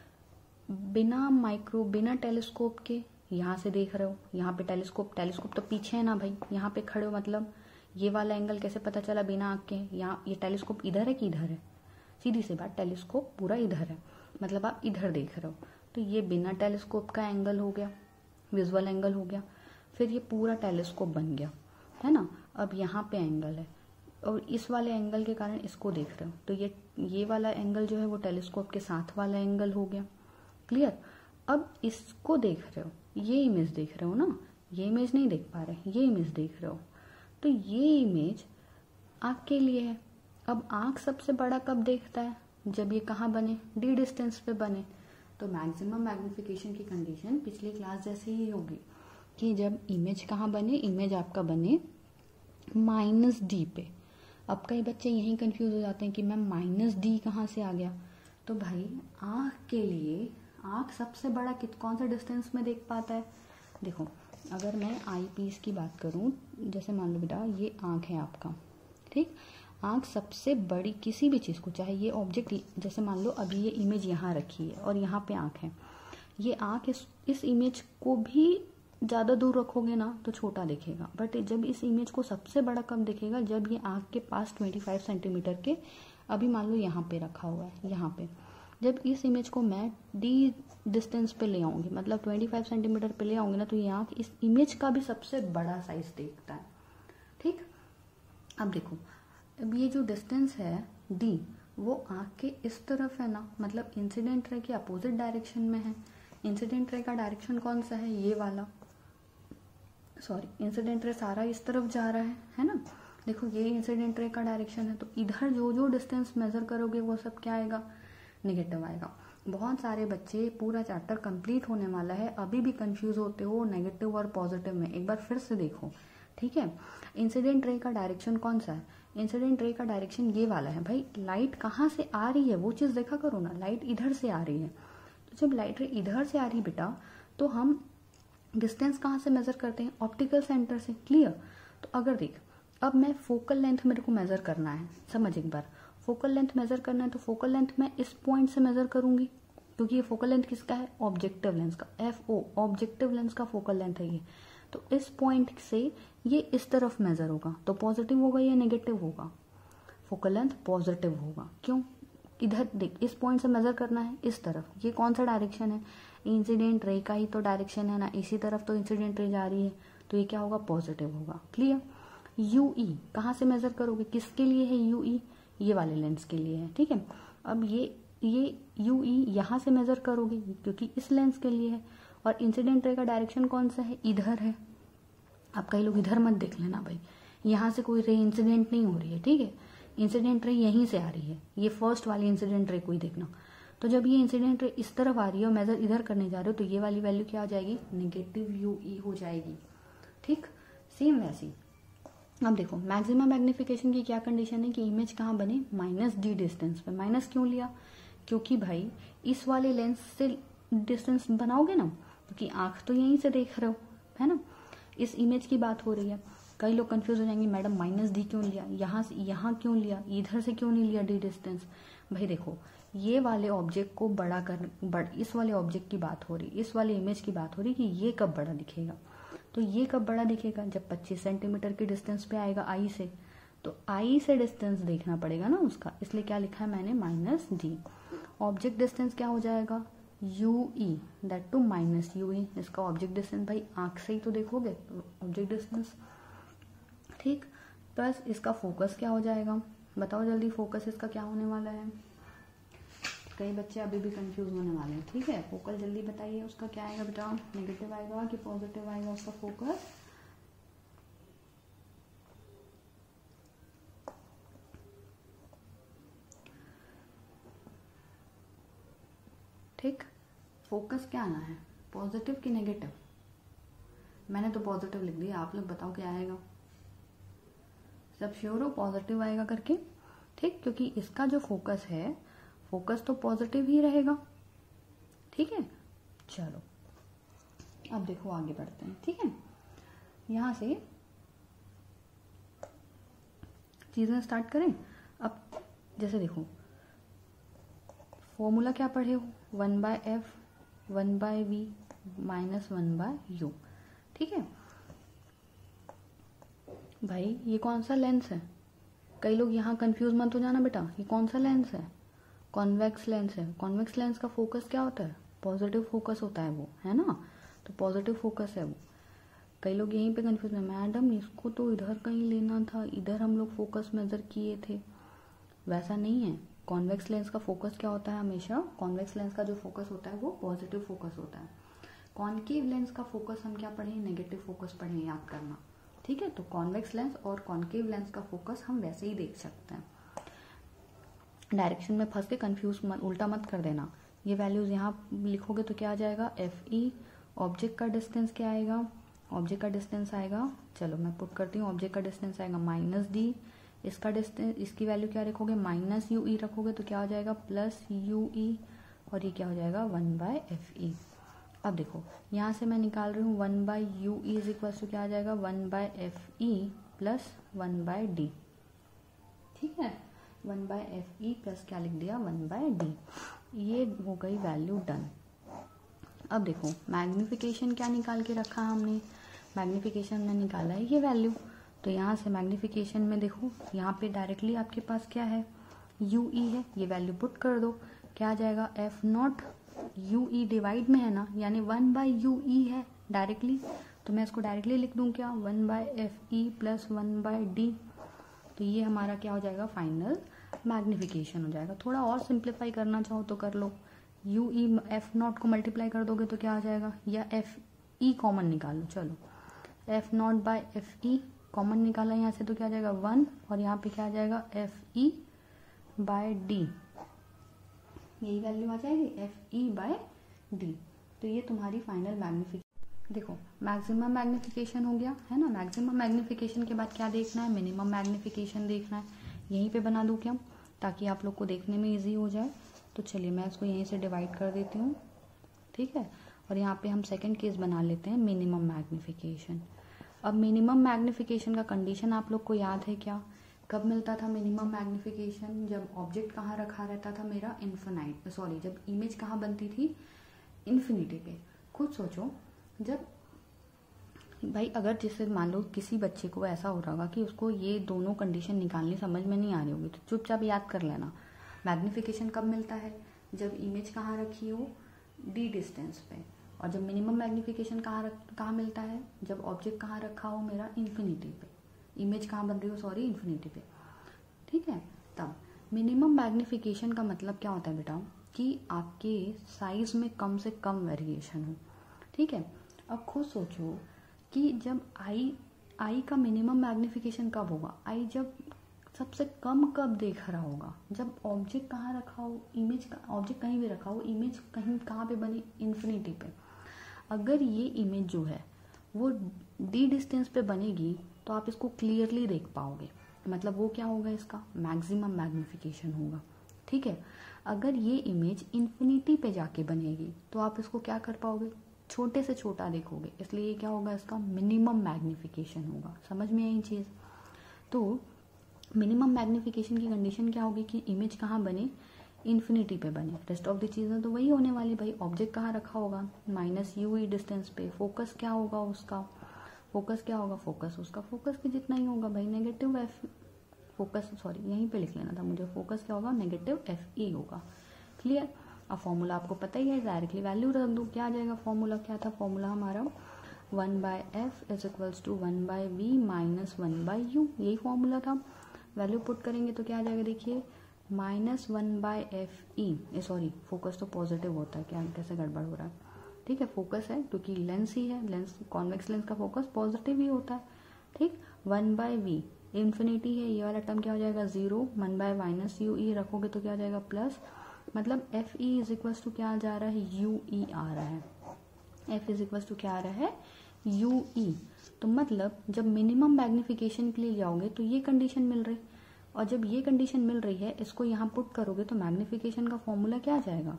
बिना टेलीस्कोप के यहाँ से देख रहे हो, यहाँ पे टेलीस्कोप तो पीछे है ना भाई, यहाँ पे खड़े हो, मतलब ये वाला एंगल कैसे पता चला बिना आंख के, यहाँ ये टेलीस्कोप इधर है कि इधर है, सीधी सी बात, टेलीस्कोप पूरा इधर है, मतलब आप इधर देख रहे हो, तो ये बिना टेलीस्कोप का एंगल हो गया, विजुअल एंगल हो गया। फिर ये पूरा टेलीस्कोप बन गया, है ना। अब यहाँ पे एंगल है और इस वाले एंगल के कारण इसको देख रहे हो, तो ये वाला एंगल जो है वो टेलीस्कोप के साथ वाला एंगल हो गया। क्लियर। अब इसको देख रहे हो, ये इमेज देख रहे हो ना, ये इमेज नहीं देख पा रहे, ये इमेज देख रहे हो, तो ये इमेज आँख के लिए है। अब आँख सबसे बड़ा कब देखता है, जब ये कहाँ बने, डी डिस्टेंस पे बने। तो मैक्सिमम मैग्निफिकेशन की कंडीशन पिछली क्लास जैसे ही होगी कि जब इमेज कहाँ बने, इमेज आपका बने -d पे। अब कई बच्चे यहीं कंफ्यूज हो जाते हैं कि मैम -d कहाँ से आ गया, तो भाई आँख के लिए आँख सबसे बड़ा कौन सा डिस्टेंस में देख पाता है, देखो अगर मैं आई पीस की बात करूं, जैसे मान लो बेटा ये आँख है आपका, ठीक, आँख सबसे बड़ी किसी भी चीज़ को, चाहे ये ऑब्जेक्ट, जैसे मान लो अभी ये इमेज यहाँ रखी है और यहाँ पे आँख है, ये आँख इस इमेज को भी ज़्यादा दूर रखोगे ना तो छोटा दिखेगा, बट जब इस इमेज को सबसे बड़ा कब दिखेगा, जब ये आँख के पास 25 सेंटीमीटर के, अभी मान लो यहाँ पे रखा हुआ है, यहाँ पे, जब इस इमेज को मैं डी डिस्टेंस पे ले आऊँगी, मतलब 25 सेंटीमीटर पे ले आऊँगी ना, तो ये आँख इस इमेज का भी सबसे बड़ा साइज देखता है। ठीक, अब देखो, अब ये जो डिस्टेंस है डी, वो आँख के इस तरफ है ना, मतलब इंसिडेंट रे के अपोजिट डायरेक्शन में है। इंसिडेंट रे का डायरेक्शन कौन सा है, ये वाला, सॉरी, इंसिडेंट रे सारा इस तरफ जा रहा है ना। देखो ये इंसिडेंट रे का डायरेक्शन है, तो इधर जो जो डिस्टेंस मेजर करोगे वो सब क्या आएगा, नेगेटिव आएगा। बहुत सारे बच्चे, पूरा चैप्टर कंप्लीट होने वाला है, अभी भी कंफ्यूज होते हो नेगेटिव और पॉजिटिव में, एक बार फिर से देखो। ठीक है, इंसिडेंट रे का डायरेक्शन कौन सा है, इंसिडेंट रे का डायरेक्शन ये वाला है। भाई लाइट कहाँ से आ रही है वो चीज़ देखा करो ना, लाइट इधर से आ रही है, तो जब लाइट रे इधर से आ रही बेटा, तो हम डिस्टेंस कहाँ से मेजर करते हैं, ऑप्टिकल सेंटर से। क्लियर, तो अगर देख, अब मैं फोकल लेंथ मेरे को मेजर करना है, समझ एक बार, फोकल लेंथ मेजर करना है, तो फोकल लेंथ मैं इस पॉइंट से मेजर करूंगी, क्योंकि ये फोकल लेंथ किसका है, ऑब्जेक्टिव लेंस का, FO ऑब्जेक्टिव लेंस का फोकल लेंथ है ये। तो इस पॉइंट से ये इस तरफ मेजर होगा, तो पॉजिटिव होगा या नेगेटिव होगा, फोकल लेंथ पॉजिटिव होगा। क्यों, इधर देख, इस पॉइंट से मेजर करना है इस तरफ, ये कौन सा डायरेक्शन है, इंसिडेंट रे का ही तो डायरेक्शन है ना, इसी तरफ तो इंसिडेंट रे जा रही है, तो ये क्या होगा, पॉजिटिव होगा। क्लियर, UE कहाँ से मेजर करोगे, किसके लिए है UE, ये वाले लेंस के लिए है। ठीक है, अब ये UE यहाँ से मेजर करोगे क्योंकि इस लेंस के लिए है, और इंसिडेंट रे का डायरेक्शन कौन सा है, इधर है। अब कई लोग इधर मत देख लेना भाई, यहाँ से कोई रे इंसिडेंट नहीं हो रही है। ठीक है, इंसिडेंट रे यहीं से आ रही है, ये फर्स्ट वाली इंसिडेंट रे को ही देखना। तो जब ये इंसिडेंट रे इस तरफ आ रही है और मेजर इधर करने जा रहे हो, तो ये वाली वैल्यू क्या हो जाएगी, नेगेटिव UE हो जाएगी। ठीक, सेम वैसी। अब देखो, मैक्सिमम मैग्निफिकेशन की क्या कंडीशन है कि इमेज कहाँ बने, -D डिस्टेंस पे। माइनस क्यों लिया, क्योंकि भाई इस वाले लेंस से डिस्टेंस बनाओगे ना, क्योंकि आंख तो यहीं से देख रहे हो, है ना, इस इमेज की बात हो रही है। कई लोग कंफ्यूज हो जाएंगे, मैडम -D क्यों लिया, यहाँ से यहाँ क्यों लिया, इधर से क्यों नहीं लिया D डिस्टेंस। भाई देखो, ये वाले ऑब्जेक्ट को इस वाले ऑब्जेक्ट की बात हो रही, इस वाले इमेज की बात हो रही कि ये कब बड़ा दिखेगा। तो ये कब बड़ा दिखेगा, जब 25 सेंटीमीटर की डिस्टेंस पे आएगा आई से, तो आई से डिस्टेंस देखना पड़ेगा ना उसका, इसलिए क्या लिखा है मैंने, -D। ऑब्जेक्ट डिस्टेंस क्या हो जाएगा, UE, दैट टू -UE। इसका ऑब्जेक्ट डिस्टेंस भाई आंख से ही तो देखोगे, ऑब्जेक्ट डिस्टेंस। ठीक, प्लस इसका फोकस क्या हो जाएगा, बताओ जल्दी, फोकस इसका क्या होने वाला है, कई बच्चे अभी भी कंफ्यूज होने वाले हैं। ठीक है, फोकल जल्दी बताइए, उसका क्या आएगा बेटा, नेगेटिव आएगा कि पॉजिटिव आएगा उसका फोकस। ठीक, फोकस क्या आना है, पॉजिटिव कि नेगेटिव, मैंने तो पॉजिटिव लिख दिया, आप लोग बताओ क्या आएगा, सब श्योर हो पॉजिटिव आएगा करके। ठीक, क्योंकि इसका जो फोकस है, फोकस तो पॉजिटिव ही रहेगा। ठीक है, चलो अब देखो आगे बढ़ते हैं। ठीक है, यहां से चीजें स्टार्ट करें। अब जैसे देखो, फॉर्मूला क्या पढ़े हो, 1/f 1/v -1/u। ठीक है भाई, ये कौन सा लेंस है, कई लोग यहाँ कंफ्यूज मत हो जाना बेटा, ये कौन सा लेंस है, कॉन्वेक्स लेंस है। कॉन्वेक्स लेंस का फोकस क्या होता है, पॉजिटिव फोकस होता है वो, है ना, तो पॉजिटिव फोकस है वो। कई लोग यहीं पे कंफ्यूज है, मैडम इसको तो इधर कहीं लेना था, इधर हम लोग फोकस मेजर किए थे। वैसा नहीं है, कॉन्वेक्स लेंस का फोकस क्या होता है, हमेशा कॉन्वेक्स लेंस का जो फोकस होता है वो पॉजिटिव फोकस होता है। कॉन्केव लेंस का फोकस हम क्या पढ़े, नेगेटिव फोकस पढ़े, याद करना। ठीक है, तो कॉन्वेक्स लेंस और कॉन्केव लेंस का फोकस हम वैसे ही देख सकते हैं। डायरेक्शन में फंस के कंफ्यूज मत, उल्टा मत कर देना। ये वैल्यूज यहाँ लिखोगे तो क्या आ जाएगा, FE। ऑब्जेक्ट का डिस्टेंस क्या आएगा, ऑब्जेक्ट का डिस्टेंस आएगा, चलो मैं पुट करती हूँ, ऑब्जेक्ट का डिस्टेंस आएगा -D। इसका डिस्टेंस, इसकी वैल्यू क्या रखोगे, -UE रखोगे तो क्या हो जाएगा, +UE, और ये क्या हो जाएगा, 1/FE। अब देखो, यहाँ से मैं निकाल रही हूँ 1/UE इज इक्वल टू क्या आ जाएगा, 1/FE + 1/D। ठीक है, 1/FE प्लस क्या लिख दिया, 1/D। ये हो गई वैल्यू डन। अब देखो मैग्निफिकेशन क्या निकाल के रखा हमने, मैग्निफिकेशन ने निकाला है ये वैल्यू, तो यहाँ से मैग्निफिकेशन में देखो यहाँ पे डायरेक्टली आपके पास क्या है, यू ई है, ये वैल्यू पुट कर दो, क्या आ जाएगा F naught U E divide में है ना, यानी 1/u_e है डायरेक्टली, तो मैं इसको डायरेक्टली लिख दूँ क्या 1/fe प्लस 1/d, तो ये हमारा क्या हो जाएगा फाइनल मैग्निफिकेशन हो जाएगा। थोड़ा और सिंप्लीफाई करना चाहो तो कर लो, यू ई एफ नॉट को मल्टीप्लाई कर दोगे तो क्या आ जाएगा, या एफ ई कॉमन निकाल लो, चलो F naught by F E common निकाला यहाँ से तो क्या आ जाएगा 1, और यहाँ पे क्या आ जाएगा एफ ई बाय डी, यही वैल्यू आ जाएगी एफ ई बाय डी। तो ये तुम्हारी फाइनल मैग्निफिकेशन। देखो मैक्सिमम मैग्निफिकेशन हो गया है ना, मैक्सिमम मैग्निफिकेशन के बाद क्या देखना है, मिनिमम मैग्निफिकेशन देखना है। यहीं पे बना दूं क्या, ताकि आप लोग को देखने में इजी हो जाए। तो चलिए मैं इसको यहीं से डिवाइड कर देती हूँ, ठीक है। और यहाँ पे हम सेकंड केस बना लेते हैं मिनिमम मैग्निफिकेशन। अब मिनिमम मैग्निफिकेशन का कंडीशन आप लोग को याद है क्या, कब मिलता था मिनिमम मैग्निफिकेशन, जब ऑब्जेक्ट कहाँ रखा रहता था मेरा इन्फिनाइट, सॉरी जब इमेज कहाँ बनती थी इन्फिनिटी पे। खुद सोचो, जब भाई अगर जैसे मान लो किसी बच्चे को ऐसा हो रहा होगा कि उसको ये दोनों कंडीशन निकालनी समझ में नहीं आ रही होगी, तो चुपचाप याद कर लेना मैग्निफिकेशन कब मिलता है, जब इमेज कहाँ रखी हो डी डिस्टेंस पे, और जब मिनिमम मैग्निफिकेशन कहाँ मिलता है, जब ऑब्जेक्ट कहाँ रखा हो मेरा इन्फिनिटी पे, इमेज कहाँ बन रही हो सॉरी इन्फिनिटी पे, ठीक है। तब मिनिमम मैग्निफिकेशन का मतलब क्या होता है बेटा, कि आपके साइज में कम से कम वेरिएशन हो, ठीक है। अब खुद सोचो कि जब आई का मिनिमम मैग्निफिकेशन कब होगा, आई जब सबसे कम कब देख रहा होगा, जब ऑब्जेक्ट कहाँ रखा हो, इमेज का ऑब्जेक्ट कहीं भी रखा हो, इमेज कहीं कहाँ पे बनी इन्फिनिटी पे। अगर ये इमेज जो है वो डी डिस्टेंस पे बनेगी तो आप इसको क्लियरली देख पाओगे, मतलब वो क्या होगा, इसका मैक्सिमम मैग्निफिकेशन होगा, ठीक है। अगर ये इमेज इन्फिनिटी पे जाके बनेगी तो आप इसको क्या कर पाओगे, छोटे से छोटा देखोगे, इसलिए क्या होगा, इसका मिनिमम मैग्निफिकेशन होगा। समझ में आई चीज़। तो मिनिमम मैग्निफिकेशन की कंडीशन क्या होगी कि इमेज कहाँ बने, इन्फिनिटी पे बने, रेस्ट ऑफ द चीज़ें तो वही होने वाली। भाई ऑब्जेक्ट कहाँ रखा होगा -u_e डिस्टेंस पे, फोकस क्या होगा उसका, फोकस क्या होगा, फोकस उसका फोकस के जितना ही होगा भाई, नेगेटिव एफ फोकस, सॉरी यहीं पे लिख लेना था मुझे, फोकस क्या होगा नेगेटिव एफ ई होगा। क्लियर। अब फॉर्मूला आपको पता ही है, डायरेक्टली वैल्यू रख दूँ, क्या आ जाएगा, फॉर्मूला क्या था, फॉर्मूला हमारा 1/f = 1/v - 1/u, यही फॉर्मूला था। वैल्यू पुट करेंगे तो क्या आ जाएगा, देखिए -1/fe, सॉरी फोकस तो पॉजिटिव होता है, क्या कैसे गड़बड़ हो रहा है, ठीक है फोकस है क्योंकि लेंस ही है, लेंस कॉन्वेक्स लेंस का फोकस पॉजिटिव ही होता है, ठीक। 1/v इन्फिनिटी है, ये वाला टर्म क्या हो जाएगा 0, 1/-u_e रखोगे तो क्या आ जाएगा प्लस, मतलब F E is equal to क्या जा रहा है, यू ई आ रहा है, एफ इज इक्वल टू क्या आ रहा है, यू ई। तो मतलब जब मिनिमम मैग्निफिकेशन के लिए जाओगे तो ये कंडीशन मिल रही, और जब ये कंडीशन मिल रही है इसको यहाँ पुट करोगे तो मैग्निफिकेशन का फॉर्मूला क्या आ जाएगा,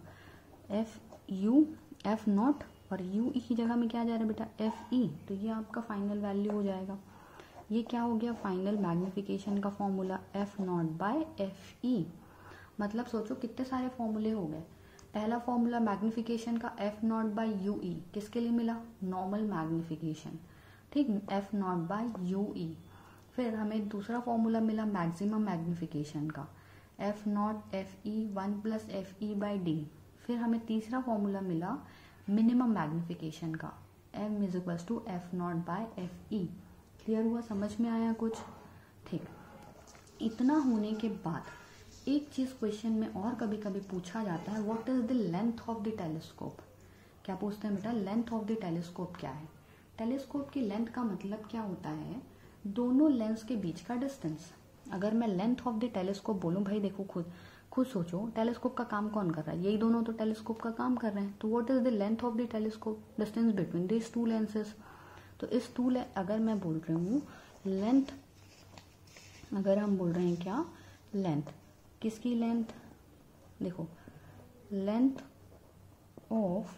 एफ नॉट और यू ई की जगह में क्या आ जा रहा है बेटा एफ ई, तो ये आपका फाइनल वैल्यू हो जाएगा। ये क्या हो गया, फाइनल मैग्निफिकेशन का formula F naught by F E. मतलब सोचो कितने सारे फॉर्मूले हो गए। पहला फॉर्मूला मैग्निफिकेशन का F naught by U E, किसके लिए मिला, नॉर्मल मैग्निफिकेशन, ठीक, F naught by U E. फिर हमें दूसरा फॉर्मूला मिला मैक्सिमम मैग्निफिकेशन का, F naught F E 1 + fe by D. फिर हमें तीसरा फॉर्मूला मिला मिनिमम मैग्निफिकेशन का, m = F naught by F E. Clear हुआ, समझ में आया कुछ, ठीक। इतना होने के बाद एक चीज क्वेश्चन में और कभी कभी पूछा जाता है, what is the length of the telescope. क्या पूछते हैं बेटा, लेंथ ऑफ द टेलीस्कोप क्या है। टेलीस्कोप की लेंथ का मतलब क्या होता है, दोनों लेंस के बीच का डिस्टेंस। अगर मैं लेंथ ऑफ द टेलीस्कोप बोलूं, भाई देखो खुद सोचो, टेलीस्कोप का काम कौन कर रहा है, यही दोनों तो टेलीस्कोप का काम कर रहे हैं। तो what is the length of the telescope, distance between this two lenses. तो इस अगर मैं बोल रही हूँ लेंथ, अगर हम बोल रहे हैं क्या लेंथ, किसकी लेंथ, देखो लेंथ ऑफ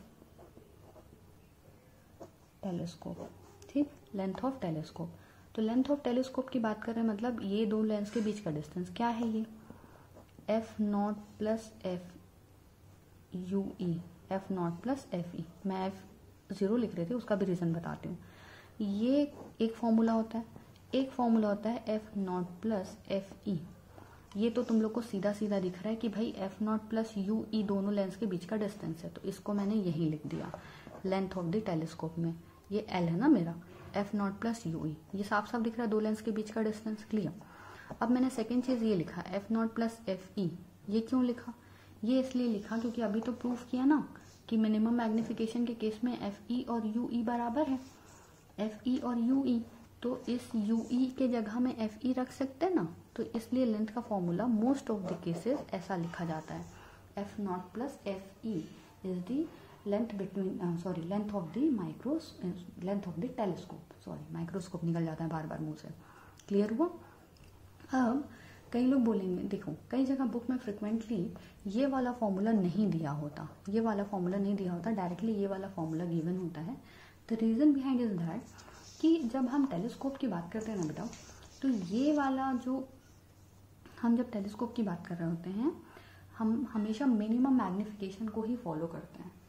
टेलीस्कोप, ठीक, लेंथ ऑफ टेलीस्कोप। तो लेंथ ऑफ टेलीस्कोप की बात कर रहे हैं, मतलब ये दो लेंस के बीच का डिस्टेंस क्या है, ये F naught plus F U E, F naught plus F E. मैं एफ 0 लिख रही थी, उसका भी रीज़न बताती हूँ। ये एक फॉर्मूला होता है, एक फॉर्मूला होता है F naught plus F E. ये तो तुम लोग को सीधा सीधा दिख रहा है कि भाई F naught plus U E दोनों लेंस के बीच का डिस्टेंस है, तो इसको मैंने यही लिख दिया लेंथ ऑफ द टेलीस्कोप में। ये एल है ना मेरा, F naught plus U E, ये साफ साफ दिख रहा है दो लेंस के बीच का डिस्टेंस। क्लियर। अब मैंने सेकेंड चीज़ ये लिखा F naught plus F E. ये क्यों लिखा? ये इसलिए लिखा क्योंकि अभी तो प्रूफ किया ना कि मिनिमम मैग्निफिकेशन के केस में एफ ई और यू ई बराबर है, एफ ई और यू ई, तो इस यू ई के जगह में एफ ई रख सकते हैं ना, तो इसलिए लेंथ का formula most of the cases ऐसा लिखा जाता है, F naught plus F E is the length between length of the length of the telescope. Sorry, microscope निकल जाता है बार बार मुंह से। क्लियर हुआ? अब कई लोग बोलेंगे, देखो कई जगह बुक में फ्रिक्वेंटली ये वाला फॉर्मूला नहीं दिया होता, ये वाला फॉर्मूला नहीं दिया होता, डायरेक्टली ये वाला फॉर्मूला गिवन होता है। The reason behind is that कि जब हम टेलीस्कोप की बात करते हैं ना बेटा, तो ये वाला जो हम जब टेलीस्कोप की बात कर रहे होते हैं, हम हमेशा मिनिमम मैग्निफिकेशन को ही फॉलो करते हैं।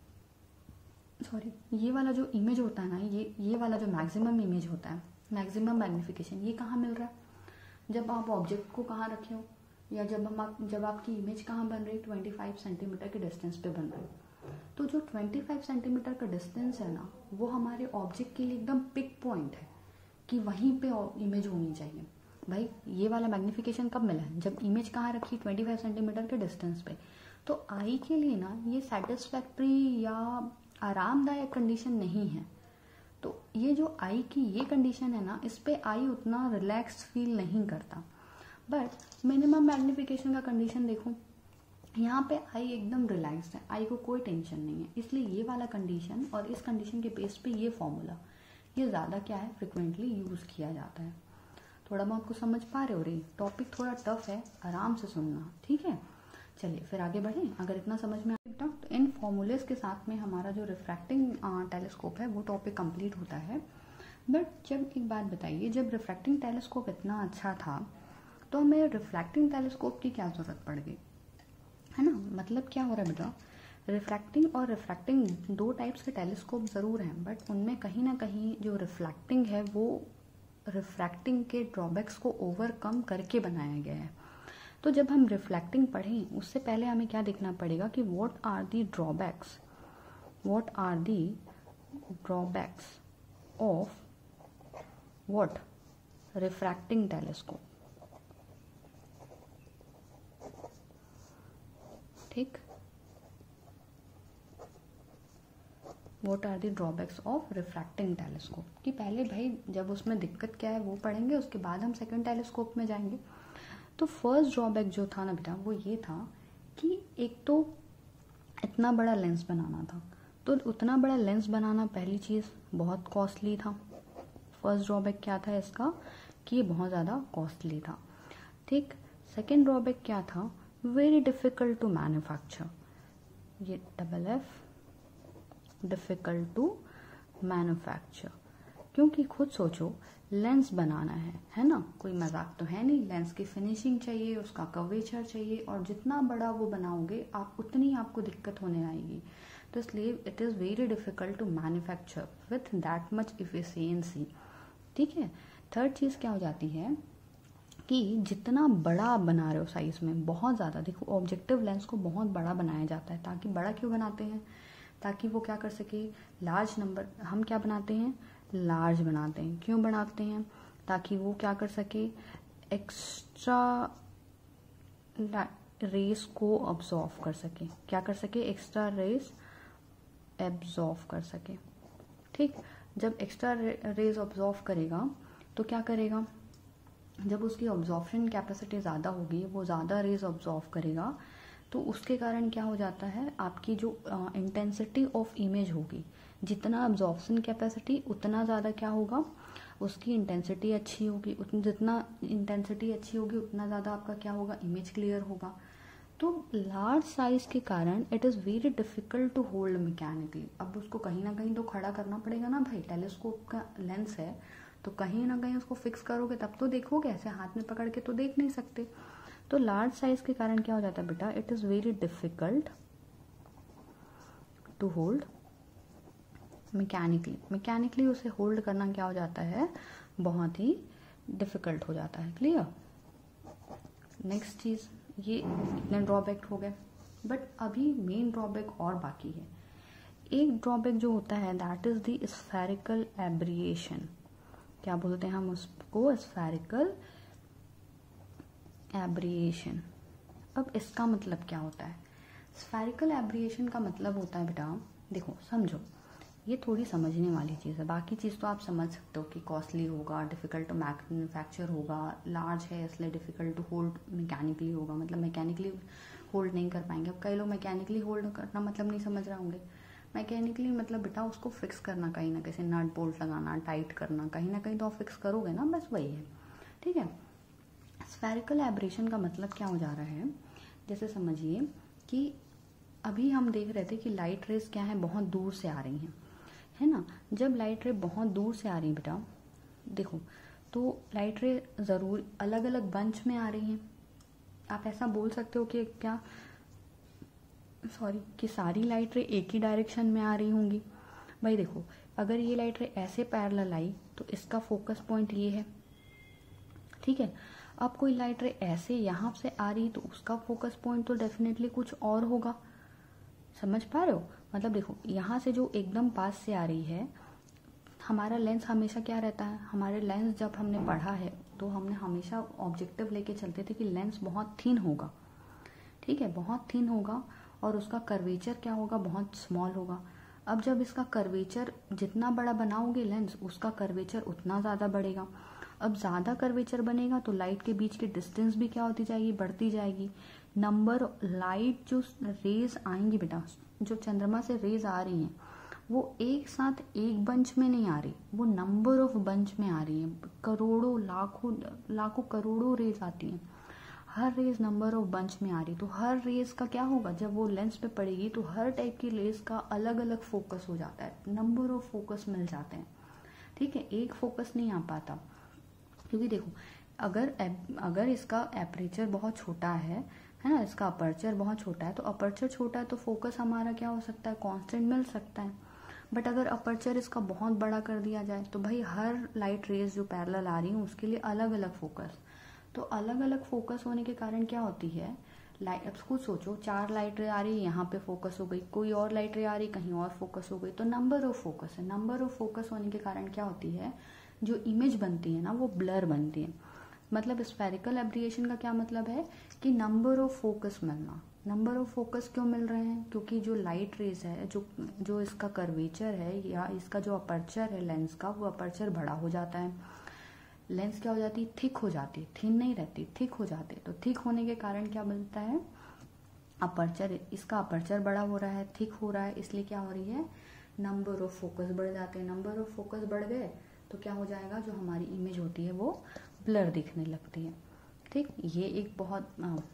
सॉरी, ये वाला जो इमेज होता है ना, ये वाला जो मैक्सिमम इमेज होता है, मैक्सिमम मैग्निफिकेशन, ये कहाँ मिल रहा है? जब आप ऑब्जेक्ट को कहाँ रखे हो, या जब आपकी इमेज कहाँ बन रही है, 25 सेंटीमीटर के डिस्टेंस पे बन रही है। तो जो 25 सेंटीमीटर का डिस्टेंस है ना, वो हमारे ऑब्जेक्ट के लिए एकदम पिक पॉइंट है कि वहीं पे इमेज होनी चाहिए। भाई ये वाला मैग्निफिकेशन कब मिला है? जब इमेज कहाँ रखी, 25 सेंटीमीटर के डिस्टेंस पे। तो आई के लिए ना ये सेटिस्फैक्ट्री या आरामदायक कंडीशन नहीं है। तो ये जो आई की ये कंडीशन है ना, इस पे आई उतना रिलैक्स फील नहीं करता। बट मिनिमम मैग्निफिकेशन का कंडीशन देखो, यहाँ पे आई एकदम रिलैक्स्ड है, आई को कोई टेंशन नहीं है, इसलिए ये वाला कंडीशन और इस कंडीशन के बेस पे ये फॉर्मूला ये ज़्यादा क्या है, फ्रिक्वेंटली यूज़ किया जाता है। थोड़ा बहुत कुछ समझ पा रहे हो? रही टॉपिक थोड़ा टफ है, आराम से सुनना, ठीक है? चलिए फिर आगे बढ़ें। अगर इतना समझ में आए तो इन फॉर्मूलेस के साथ में हमारा जो रिफ्रैक्टिंग टेलीस्कोप है वो टॉपिक कंप्लीट होता है। बट जब एक बात बताइए, जब रिफ्रैक्टिंग टेलीस्कोप इतना अच्छा था तो हमें रिफ्रैक्टिंग टेलीस्कोप की क्या ज़रूरत पड़ गई, है ना? मतलब क्या हो रहा है बेटा, रिफ्रैक्टिंग और रिफ्रैक्टिंग दो टाइप्स के टेलीस्कोप ज़रूर हैं, बट उनमें कहीं ना कहीं जो रिफ्रैक्टिंग है वो रिफ्रैक्टिंग के ड्रॉबैक्स को ओवरकम करके बनाया गया है। तो जब हम रिफ्लेक्टिंग पढ़ें उससे पहले हमें क्या देखना पड़ेगा कि what are the drawbacks of what, refracting telescope. ठीक, what are the drawbacks of refracting telescope कि पहले भाई जब उसमें दिक्कत क्या है वो पढ़ेंगे, उसके बाद हम सेकंड टेलीस्कोप में जाएंगे। तो फर्स्ट ड्रॉबैक जो था ना बेटा वो ये था कि एक तो इतना बड़ा लेंस बनाना था, तो उतना बड़ा लेंस बनाना पहली चीज़ बहुत कॉस्टली था। फर्स्ट ड्रॉबैक क्या था इसका कि ये बहुत ज़्यादा कॉस्टली था। ठीक, सेकेंड ड्रॉबैक क्या था, वेरी डिफ़िकल्ट टू मैन्युफैक्चर, ये double F, difficult to manufacture, क्योंकि खुद सोचो लेंस बनाना है ना, कोई मजाक तो है नहीं। लेंस की फिनिशिंग चाहिए, उसका कर्वेचर चाहिए, और जितना बड़ा वो बनाओगे आप उतनी आपको दिक्कत होने आएगी। तो इसलिए it is very difficult to manufacture with that much efficiency. ठीक है। थर्ड चीज़ क्या हो जाती है कि जितना बड़ा आप बना रहे हो साइज़ में, बहुत ज़्यादा, देखो ऑब्जेक्टिव लेंस को बहुत बड़ा बनाया जाता है। ताकि बड़ा क्यों बनाते हैं, ताकि वो क्या कर सके, लार्ज नंबर, हम क्या बनाते हैं, लार्ज बनाते हैं। क्यों बनाते हैं, ताकि वो क्या कर सके, एक्स्ट्रा रेस को अब्जॉर्व कर सके। क्या कर सके, एक्स्ट्रा रेस एब्जॉर्व कर सके। ठीक, जब एक्स्ट्रा रेस ऑब्जॉर्व करेगा तो क्या करेगा, जब उसकी ऑब्जॉर्प्शन कैपेसिटी ज़्यादा होगी, वो ज़्यादा रेस ऑब्जॉर्व करेगा, तो उसके कारण क्या हो जाता है, आपकी जो इंटेंसिटी ऑफ इमेज होगी, जितना अब्जॉर्प्शन कैपेसिटी उतना ज़्यादा क्या होगा, उसकी इंटेंसिटी अच्छी होगी। जितना इंटेंसिटी अच्छी होगी उतना ज़्यादा आपका क्या होगा, इमेज क्लियर होगा। तो लार्ज साइज के कारण it is very difficult to hold mechanically. अब उसको कहीं ना कहीं तो खड़ा करना पड़ेगा ना भाई, टेलीस्कोप का लेंस है तो कहीं ना कहीं उसको फिक्स करोगे तब तो देखोगे, ऐसे हाथ में पकड़ के तो देख नहीं सकते। तो लार्ज साइज के कारण क्या हो जाता है बेटा, it is very difficult to hold mechanically उसे होल्ड करना क्या हो जाता है, बहुत ही डिफिकल्ट हो जाता है। क्लियर। नेक्स्ट चीज, ये इतने ड्रॉबैक हो गए, बट अभी मेन ड्रॉबैक और बाकी है। एक ड्रॉबैक जो होता है that is the spherical aberration. क्या बोलते हैं हम उसको, स्फेरिकल एब्रिएशन। अब इसका मतलब क्या होता है? स्फेरिकल एब्रिएशन का मतलब होता है बेटा, देखो समझो, ये थोड़ी समझने वाली चीज़ है। बाकी चीज़ तो आप समझ सकते हो कि कॉस्टली होगा, डिफ़िकल्ट टू मैन्युफैक्चर होगा, लार्ज है इसलिए डिफ़िकल्ट टू होल्ड मैकेनिकली होगा, मतलब मैकेनिकली होल्ड नहीं कर पाएंगे। अब कई लोग मैकेनिकली होल्ड करना मतलब नहीं समझ रहे होंगे। मैकेनिकली मतलब बेटा उसको फिक्स करना, कहीं ना कहीं नट बोल्ट लगाना, टाइट करना, कहीं ना कहीं तो आप फिक्स करोगे ना, बस वही है। ठीक है। स्फेरिकल एब्रेशन का मतलब क्या हो जा रहा है, जैसे समझिए कि अभी हम देख रहे थे कि लाइट रेज क्या है, बहुत दूर से आ रही हैं, है ना। जब लाइट रे बहुत दूर से आ रही है बेटा, देखो तो लाइट रे ज़रूर अलग अलग बंच में आ रही हैं। आप ऐसा बोल सकते हो कि क्या, सॉरी, कि सारी लाइट रे एक ही डायरेक्शन में आ रही होंगी। भाई देखो, अगर ये लाइट रे ऐसे पैरेलल आई तो इसका फोकस पॉइंट ये है, ठीक है। अब कोई लाइट रे ऐसे यहाँ से आ रही तो उसका फोकस पॉइंट तो डेफिनेटली कुछ और होगा। समझ पा रहे हो? मतलब देखो, यहाँ से जो एकदम पास से आ रही है, हमारा लेंस हमेशा क्या रहता है, हमारे लेंस जब हमने पढ़ा है तो हमने हमेशा ऑब्जेक्टिव लेके चलते थे कि लेंस बहुत थिन होगा, ठीक है, बहुत थिन होगा, और उसका कर्वेचर क्या होगा, बहुत स्मॉल होगा। अब जब इसका कर्वेचर जितना बड़ा बनाओगे लेंस, उसका कर्वेचर उतना ज़्यादा बढ़ेगा। अब ज़्यादा कर्वेचर बनेगा तो लाइट के बीच की डिस्टेंस भी क्या होती जाएगी, बढ़ती जाएगी। नंबर लाइट जो रेज आएंगी बेटा, जो चंद्रमा से रेज आ रही हैं, वो एक साथ एक बंच में नहीं आ रही, वो नंबर ऑफ बंच में आ रही हैं। करोड़ों लाखों करोड़ों रेज आती हैं, हर रेज नंबर ऑफ बंच में आ रही। तो हर रेज का क्या होगा, जब वो लेंस पे पड़ेगी तो हर टाइप की रेज का अलग अलग फोकस हो जाता है, नंबर ऑफ फोकस मिल जाते हैं, ठीक है। एक फोकस नहीं आ पाता, क्योंकि देखो अगर इसका एपरेचर बहुत छोटा है ना, इसका अपर्चर बहुत छोटा है, तो अपर्चर छोटा है तो फोकस हमारा क्या हो सकता है, कांस्टेंट मिल सकता है। बट अगर अपर्चर इसका बहुत बड़ा कर दिया जाए तो भाई हर लाइट रेज जो पैरेलल आ रही है उसके लिए अलग अलग फोकस। तो अलग अलग फोकस होने के कारण क्या होती है, लाइट, अब खुद सोचो, 4 लाइट रे आ रही है, यहाँ पे फोकस हो गई, कोई और लाइट रे आ रही कहीं और फोकस हो गई, तो नंबर ऑफ फोकस है। नंबर ऑफ फोकस होने के कारण क्या होती है, जो इमेज बनती है ना वो ब्लर बनती है। मतलब स्फेरिकल एब्रिएशन का क्या मतलब है कि नंबर ऑफ फोकस मिलना। नंबर ऑफ फोकस क्यों मिल रहे हैं, क्योंकि जो लाइट रेज है, जो इसका कर्वेचर है या इसका जो अपर्चर है लेंस का, वो अपर्चर बड़ा हो जाता है। लेंस क्या हो जाती है, थिक हो जाती है, थिन नहीं रहती, थिक हो जाती है। तो थिक होने के कारण क्या बनता है, अपर्चर, इसका अपर्चर बड़ा हो रहा है, थिक हो रहा है, इसलिए क्या हो रही है, नंबर ऑफ फोकस बढ़ जाते हैं। नंबर ऑफ फोकस बढ़ गए तो क्या हो जाएगा, जो हमारी इमेज होती है वो ब्लर दिखने लगती है, ठीक। ये एक बहुत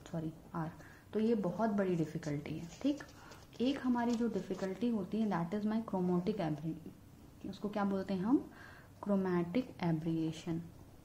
तो ये बहुत बड़ी डिफिकल्टी है, ठीक। एक हमारी जो डिफिकल्टी होती है that is my chromatic aberration, उसको क्या बोलते हैं हम, क्रोमैटिक एब्रिएशन।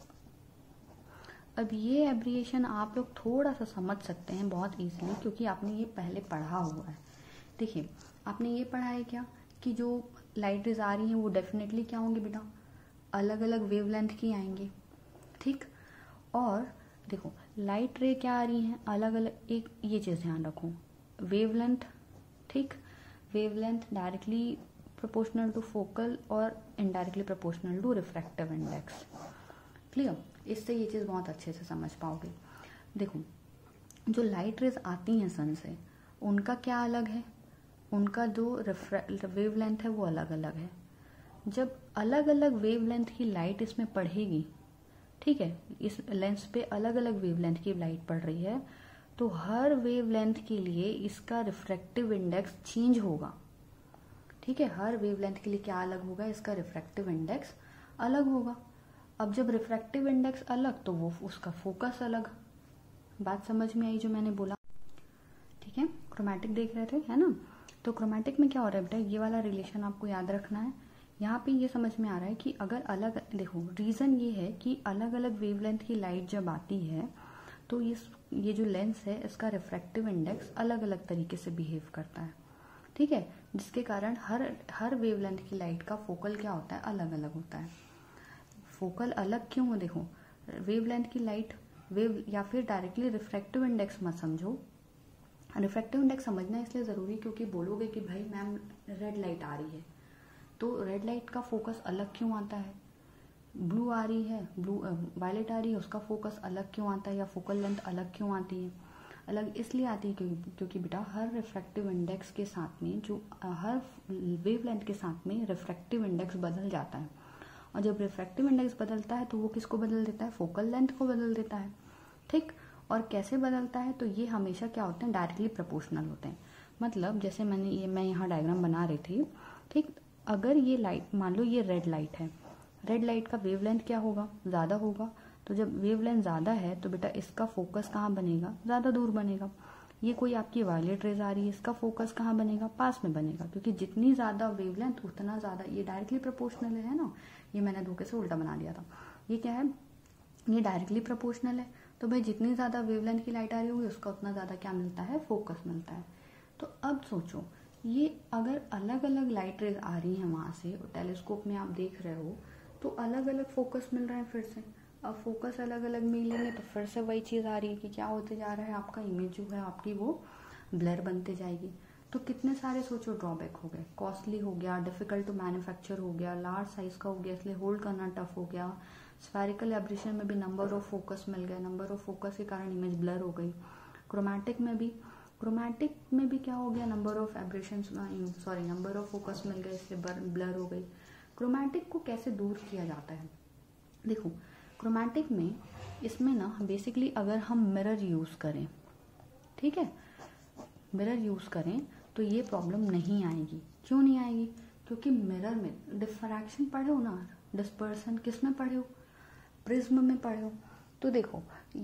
अब ये एब्रिएशन आप लोग थोड़ा सा समझ सकते हैं बहुत इजीली, क्योंकि आपने ये पहले पढ़ा हुआ है। देखिए, आपने ये पढ़ा है क्या कि जो लाइट रेज आ रही हैं वो डेफिनेटली क्या होंगी बेटा, अलग अलग वेवलेंथ की आएंगी, ठीक। और देखो लाइट रे क्या आ रही हैं, अलग अलग, एक ये चीज़ ध्यान रखो, वेवलेंथ, ठीक। Wavelength directly proportional to focal और indirectly proportional to refractive index. Clear? इससे ये चीज़ बहुत अच्छे से समझ पाओगे। देखो, जो लाइट रेज आती हैं सन से, उनका क्या अलग है, उनका जो वेवलेंथ है वो अलग अलग है। जब अलग अलग वेवलेंथ की लाइट इसमें पड़ेगी, ठीक है, इस लेंस पे अलग अलग वेवलेंथ की लाइट पड़ रही है, तो हर वेवलेंथ के लिए इसका रिफ्रैक्टिव इंडेक्स चेंज होगा, ठीक है। हर वेवलेंथ के लिए क्या अलग होगा, इसका रिफ्रैक्टिव इंडेक्स अलग होगा। अब जब रिफ्रैक्टिव इंडेक्स अलग तो वो उसका फोकस अलग। बात समझ में आई जो मैंने बोला, ठीक है। क्रोमैटिक देख रहे थे, है ना। तो क्रोमैटिक में क्या हो रहा है बेटा, ये वाला रिलेशन आपको याद रखना है। यहाँ पे ये समझ में आ रहा है कि अगर अलग, देखो रीज़न ये है कि अलग अलग वेवलेंथ की लाइट जब आती है तो ये जो लेंस है इसका रिफ्रैक्टिव इंडेक्स अलग अलग तरीके से बिहेव करता है, ठीक है। जिसके कारण हर वेवलेंथ की लाइट का फोकल क्या होता है, अलग अलग होता है। फोकल अलग क्यों हो, देखो वेवलेंथ की लाइट वेव या फिर डायरेक्टली रिफ्रैक्टिव इंडेक्स मत समझो। रिफ्रैक्टिव इंडेक्स समझना इसलिए ज़रूरी क्योंकि बोलोगे कि भाई मैम रेड लाइट आ रही है, तो रेड लाइट का फोकस अलग क्यों आता है, ब्लू आ रही है, वायलेट आ रही है, उसका फोकस अलग क्यों आता है, या फोकल लेंथ अलग क्यों आती है। अलग इसलिए आती है क्योंकि बेटा हर रिफ्रैक्टिव इंडेक्स के साथ में जो हर वेवलेंथ के साथ में रिफ्रैक्टिव इंडेक्स बदल जाता है, और जब रिफ्रैक्टिव इंडेक्स बदलता है तो वो किसको बदल देता है, फोकल लेंथ को बदल देता है। ठीक, और कैसे बदलता है, तो ये हमेशा क्या होते हैं, डायरेक्टली प्रोपोर्शनल होते हैं। मतलब जैसे मैं यहाँ डायग्राम बना रही थी, ठीक, अगर ये लाइट मान लो ये रेड लाइट है, रेड लाइट का वेवलेंथ क्या होगा, ज़्यादा होगा। तो जब वेवलेंथ ज़्यादा है तो बेटा इसका फोकस कहाँ बनेगा, ज़्यादा दूर बनेगा। ये कोई आपकी वायलेट रेज आ रही है, इसका फोकस कहाँ बनेगा, पास में बनेगा, क्योंकि जितनी ज़्यादा वेवलेंथ उतना ज़्यादा, ये डायरेक्टली प्रोपोर्शनल है ना, ये मैंने धोखे से उल्टा बना दिया था। ये क्या है, ये डायरेक्टली प्रोपोर्शनल है। तो भाई जितनी ज़्यादा वेवलेंथ की लाइट आ रही होगी उसका उतना ज़्यादा क्या मिलता है, फोकस मिलता है। तो अब सोचो, ये अगर अलग अलग लाइट रेज आ रही हैं वहाँ से, टेलीस्कोप में आप देख रहे हो, तो अलग अलग फोकस मिल रहे हैं फिर से। अब फोकस अलग अलग मिलेंगे तो फिर से वही चीज़ आ रही है कि क्या होते जा रहा है, आपका इमेज जो है आपकी वो ब्लर बनते जाएगी। तो कितने सारे सोचो ड्रॉबैक हो गए, कॉस्टली हो गया, डिफिकल्ट टू मैन्युफैक्चर हो गया, लार्ज साइज का हो गया इसलिए होल्ड करना टफ हो गया, स्फेरिकल एब्रेशन में भी नंबर ऑफ फोकस मिल गया, नंबर ऑफ फोकस के कारण इमेज ब्लर हो गई। क्रोमैटिक में भी क्या हो गया, number of aberration number of focus मिल गए इसलिए ब्लर हो गई। क्रोमैटिक को कैसे दूर किया जाता है, देखो क्रोमैटिक में इसमें ना बेसिकली अगर हम मिरर यूज़ करें, ठीक है, मिरर यूज़ करें तो ये प्रॉब्लम नहीं आएगी। क्यों नहीं आएगी, क्योंकि मिरर में डिफ्रैक्शन पढ़े हो ना, डिस्पर्सन किस में पढ़े हो, प्रिज्म में पढ़े हो। तो देखो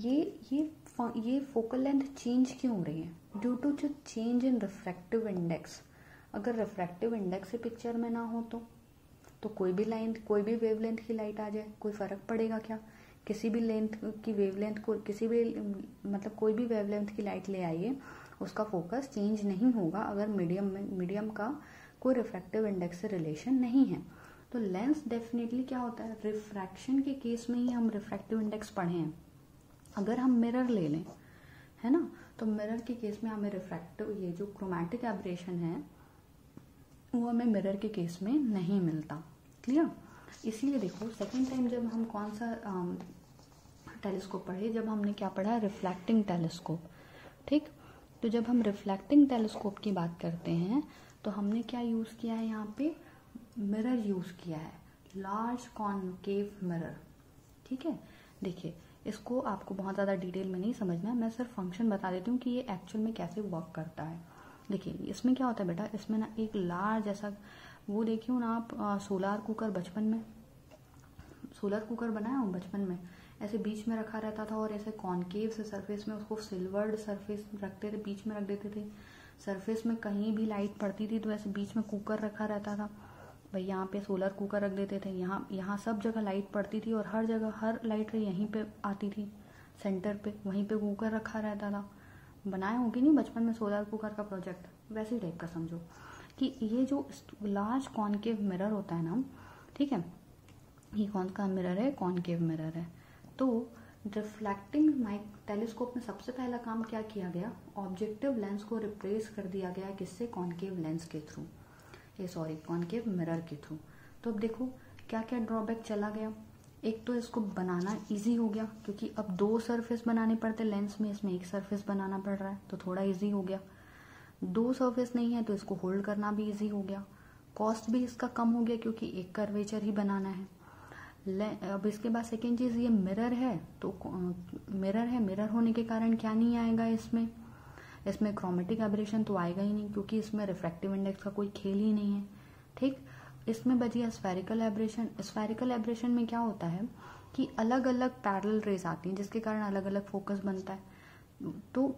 ये फोकल लेंथ चेंज क्यों हो रही है, ड्यू टू जो चेंज इन रिफ्रैक्टिव इंडेक्स। अगर रिफ्रैक्टिव इंडेक्स पिक्चर में ना हो तो कोई भी वेवलेंथ की लाइट आ जाए, कोई फर्क पड़ेगा क्या, किसी भी लेंथ की वेवलेंथ को मतलब कोई भी वेवलेंथ की लाइट ले आइए, उसका फोकस चेंज नहीं होगा अगर मीडियम का कोई रिफ्रैक्टिव इंडेक्स से रिलेशन नहीं है। तो लेंस डेफिनेटली क्या होता है, रिफ्रैक्शन के केस में ही हम रिफ्रैक्टिव इंडेक्स पढ़े हैं। अगर हम मिरर ले लें, है ना, तो मिरर के केस में हमें रिफ्रैक्टिव ये जो क्रोमैटिक एब्रेशन है वो हमें मिरर के केस में नहीं मिलता। क्लियर, इसलिए देखो सेकेंड टाइम जब हम कौन सा टेलीस्कोप पढ़े, जब हमने क्या पढ़ा, रिफ्लेक्टिंग टेलीस्कोप। ठीक, तो जब हम रिफ्लेक्टिंग टेलीस्कोप की बात करते हैं तो हमने क्या यूज़ किया है, यहाँ पे मिरर यूज़ किया है, लार्ज कॉनकेव मिरर। ठीक है, देखिए इसको आपको बहुत ज़्यादा डिटेल में नहीं समझना है, मैं सिर्फ फंक्शन बता देती हूँ कि ये एक्चुअल में कैसे वर्क करता है। देखिए इसमें क्या होता है बेटा, इसमें ना एक लार्ज ऐसा वो देखियो ना आप, सोलार कुकर, बचपन में सोलर कुकर बनाया हूँ बचपन में, ऐसे बीच में रखा रहता था और ऐसे कॉनकेव से सरफेस में उसको सिल्वर्ड सरफेस रखते थे, बीच में रख देते थे। सरफेस में कहीं भी लाइट पड़ती थी तो ऐसे बीच में कुकर रखा रहता था, भाई यहाँ पे सोलर कुकर रख देते थे, यहाँ सब जगह लाइट पड़ती थी और हर जगह हर लाइट यहीं पे आती थी सेंटर पे, वहीं पे कुकर रखा रहता था। बनाया होगी नहीं बचपन में सोलर कुकर का प्रोजेक्ट, वैसे ही टाइप का समझो कि ये जो लार्ज कॉनकेव मिरर होता है ना, ठीक है, ये कौन का मिरर है, कॉनकेव मिरर है। तो रिफ्लेक्टिंग टेलीस्कोप में सबसे पहला काम क्या किया गया, ऑब्जेक्टिव लेंस को रिप्लेस कर दिया गया किससे, कॉनकेव लेंस के थ्रू, कॉनकेव मिरर के थ्रू। तो अब देखो क्या क्या ड्रॉबैक चला गया, एक तो इसको बनाना इजी हो गया क्योंकि अब 2 सरफेस बनाने पड़ते लेंस में, इसमें एक सरफेस बनाना पड़ रहा है तो थोड़ा इजी हो गया। 2 सरफेस नहीं है तो इसको होल्ड करना भी इजी हो गया, कॉस्ट भी इसका कम हो गया क्योंकि एक कर्वेचर ही बनाना है। अब इसके बाद सेकेंड चीज़, ये मिरर है तो मिरर होने के कारण क्या नहीं आएगा, इसमें क्रोमेटिक एब्रेशन तो आएगा ही नहीं क्योंकि इसमें रिफ्रैक्टिव इंडेक्स का कोई खेल ही नहीं है। ठीक, इसमें बची स्फेरिकल एब्रेशन। स्फेरिकल एब्रेशन में क्या होता है कि अलग अलग पैरेलल रेज आती हैं जिसके कारण अलग अलग फोकस बनता है। तो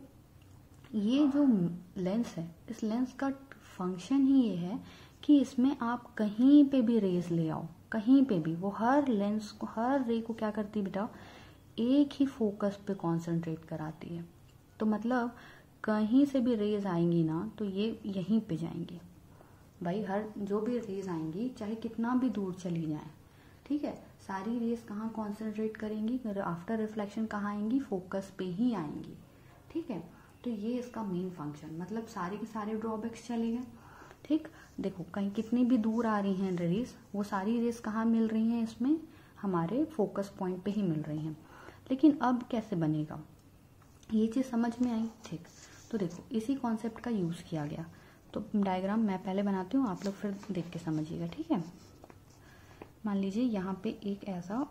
ये जो लेंस है, इस लेंस का फंक्शन ही ये है कि इसमें आप कहीं पे भी रेज ले आओ, कहीं पे भी, वो हर लेंस को, हर रे को क्या करती है बेटा, एक ही फोकस पे कंसंट्रेट कराती है। तो मतलब कहीं से भी रेज आएंगी ना तो ये यहीं पे जाएंगी, भाई हर जो भी रेज आएंगी चाहे कितना भी दूर चली जाए, ठीक है, सारी रेज कहाँ कॉन्सेंट्रेट करेंगी, आफ्टर रिफ्लेक्शन कहाँ आएंगी, फोकस पे ही आएंगी, ठीक है। तो ये इसका मेन फंक्शन, मतलब सारे के सारे ड्रॉबैक्स चले गए, ठीक। देखो कहीं कितनी भी दूर आ रही हैं रेज, वो सारी रेज कहाँ मिल रही हैं, इसमें हमारे फोकस पॉइंट पे ही मिल रही हैं। लेकिन अब कैसे बनेगा, ये चीज़ समझ में आई, ठीक। तो देखो इसी कॉन्सेप्ट का यूज़ किया गया। तो डायग्राम मैं पहले बनाती हूँ, आप लोग फिर देख के समझिएगा, ठीक है। मान लीजिए यहाँ पे एक ऐसा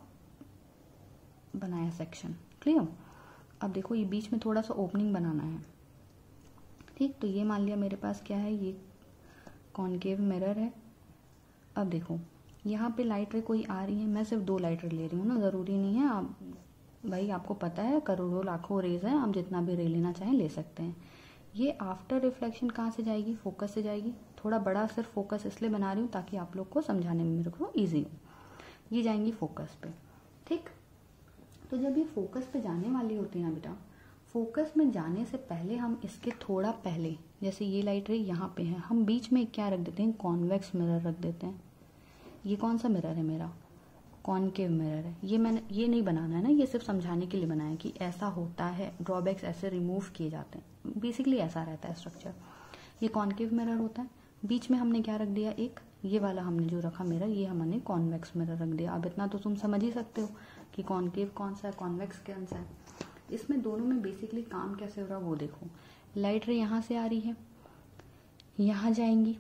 बनाया सेक्शन, क्लियर। अब देखो ये बीच में थोड़ा सा ओपनिंग बनाना है, ठीक। तो ये मान लिया मेरे पास क्या है, ये कॉनकेव मिरर है। अब देखो यहाँ पे लाइट रे कोई आ रही है, मैं सिर्फ 2 लाइट रे ले रही हूँ ना, ज़रूरी नहीं है आप भाई, आपको पता है करोड़ों लाखों रेज है, आप जितना भी रे लेना चाहें ले सकते हैं। ये आफ्टर रिफ्लेक्शन कहाँ से जाएगी, फोकस से जाएगी। थोड़ा बड़ा सिर्फ फोकस इसलिए बना रही हूँ ताकि आप लोग को समझाने में मेरे को ईजी हो। ये जाएंगी फोकस पे, ठीक। तो जब ये फोकस पे जाने वाली होती है ना बेटा, फोकस में जाने से पहले हम इसके थोड़ा पहले, जैसे ये लाइट रे यहाँ पे है, हम बीच में क्या रख देते हैं, कॉन्वेक्स मिरर रख देते हैं। ये कौन सा मिरर है मेरा, कॉनकेव मिरर है। ये मैंने ये नहीं बनाना है ना, ये सिर्फ समझाने के लिए बनाया है कि ऐसा होता है, ड्रॉबैक्स ऐसे रिमूव किए जाते हैं, बेसिकली ऐसा रहता है स्ट्रक्चर। ये कॉनकेव मिरर होता है, बीच में हमने क्या रख दिया, एक ये वाला हमने जो रखा मिरर, ये हमने कॉन्वेक्स मिरर रख दिया। अब इतना तो तुम समझ ही सकते हो कि कॉनकेव कौन सा है, कॉन्वेक्स कौन सा है। इसमें दोनों में बेसिकली काम कैसे हो रहा है वो देखो। लाइट रे यहाँ से आ रही है, यहाँ जाएंगी,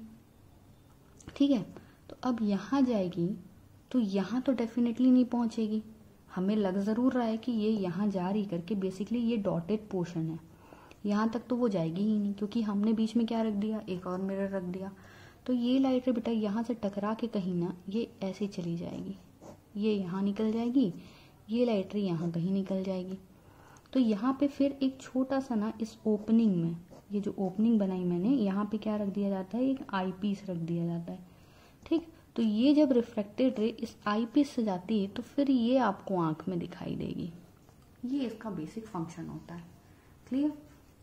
ठीक है। तो अब यहाँ जाएगी तो यहाँ तो डेफिनेटली नहीं पहुंचेगी, हमें लग ज़रूर रहा है कि ये यहाँ जा रही करके, बेसिकली ये डॉटेड पोर्शन है, यहाँ तक तो वो जाएगी ही नहीं, क्योंकि हमने बीच में क्या रख दिया, एक और मिरर रख दिया। तो ये लाइट रे बेटा यहाँ से टकरा के कहीं ना ये ऐसे चली जाएगी, ये यहाँ निकल जाएगी, ये लाइट रे यहाँ कहीं निकल जाएगी। तो यहाँ पे फिर एक छोटा सा ना इस ओपनिंग में, ये जो ओपनिंग बनाई मैंने, यहाँ पे क्या रख दिया जाता है, एक आई पीस रख दिया जाता है, ठीक। तो ये जब रिफ्लेक्टेड रे इस आई पीस से जाती है तो फिर ये आपको आंख में दिखाई देगी। ये इसका बेसिक फंक्शन होता है, क्लियर।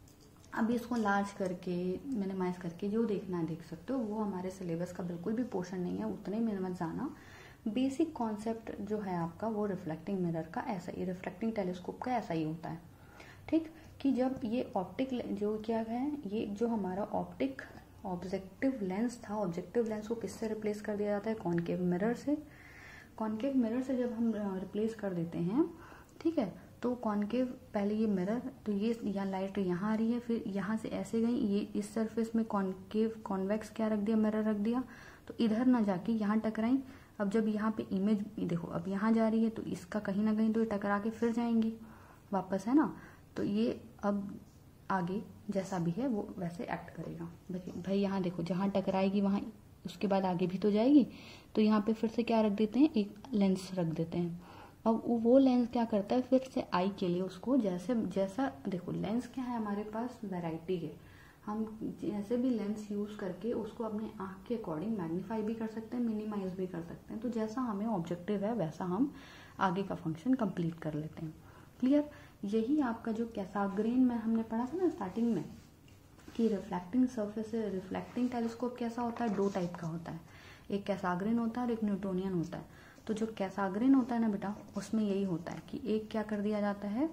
अब इसको लार्ज करके मिनिमाइज करके जो देखना है देख सकते हो, वो हमारे सिलेबस का बिल्कुल भी पोर्शन नहीं है, उतने में मत जाना। बेसिक कॉन्सेप्ट जो है आपका वो रिफ्लेक्टिंग मिरर का ऐसा ही, रिफ्लेक्टिंग टेलीस्कोप का ऐसा ही होता है, ठीक। कि जब ये ऑप्टिक जो क्या है, ये जो हमारा ऑप्टिक ऑब्जेक्टिव लेंस था, ऑब्जेक्टिव लेंस को किससे रिप्लेस कर दिया जाता है, कॉनकेव मिरर से। कॉनकेव मिरर से जब हम रिप्लेस कर देते हैं, ठीक है, तो कॉनकेव पहले ये मिरर, तो ये यहाँ लाइट यहाँ आ रही है, फिर यहाँ से ऐसे गई, ये इस सरफेस में कॉनकेव कॉन्वेक्स क्या रख दिया, मिरर रख दिया, तो इधर ना जाके यहाँ टकराई। अब जब यहाँ पे इमेज देखो, अब यहाँ जा रही है तो इसका कहीं ना कहीं तो ये टकरा के फिर जाएंगी वापस, है ना। तो ये अब आगे जैसा भी है वो वैसे एक्ट करेगा। भाई यहाँ देखो, जहाँ टकराएगी वहाँ उसके बाद आगे भी तो जाएगी, तो यहाँ पे फिर से क्या रख देते हैं, एक लेंस रख देते हैं। अब वो लेंस क्या करता है, फिर से आई के लिए उसको जैसा देखो, लेंस क्या है हमारे पास, वैरायटी है, हम जैसे भी लेंस यूज करके उसको अपने आँख के अकॉर्डिंग मैग्नीफाई भी कर सकते हैं, मिनिमाइज भी कर सकते हैं। तो जैसा हमें ऑब्जेक्टिव है वैसा हम आगे का फंक्शन कंप्लीट कर लेते हैं, क्लियर। यही आपका जो कैसाग्रेन में हमने पढ़ा था ना स्टार्टिंग में, कि रिफ्लेक्टिंग सरफेस से रिफ्लेक्टिंग टेलीस्कोप कैसा होता है, 2 टाइप का होता है, एक कैसाग्रेन होता है और एक न्यूटोनियन होता है। तो जो कैसाग्रेन होता है ना बेटा, उसमें यही होता है कि एक क्या कर दिया जाता है,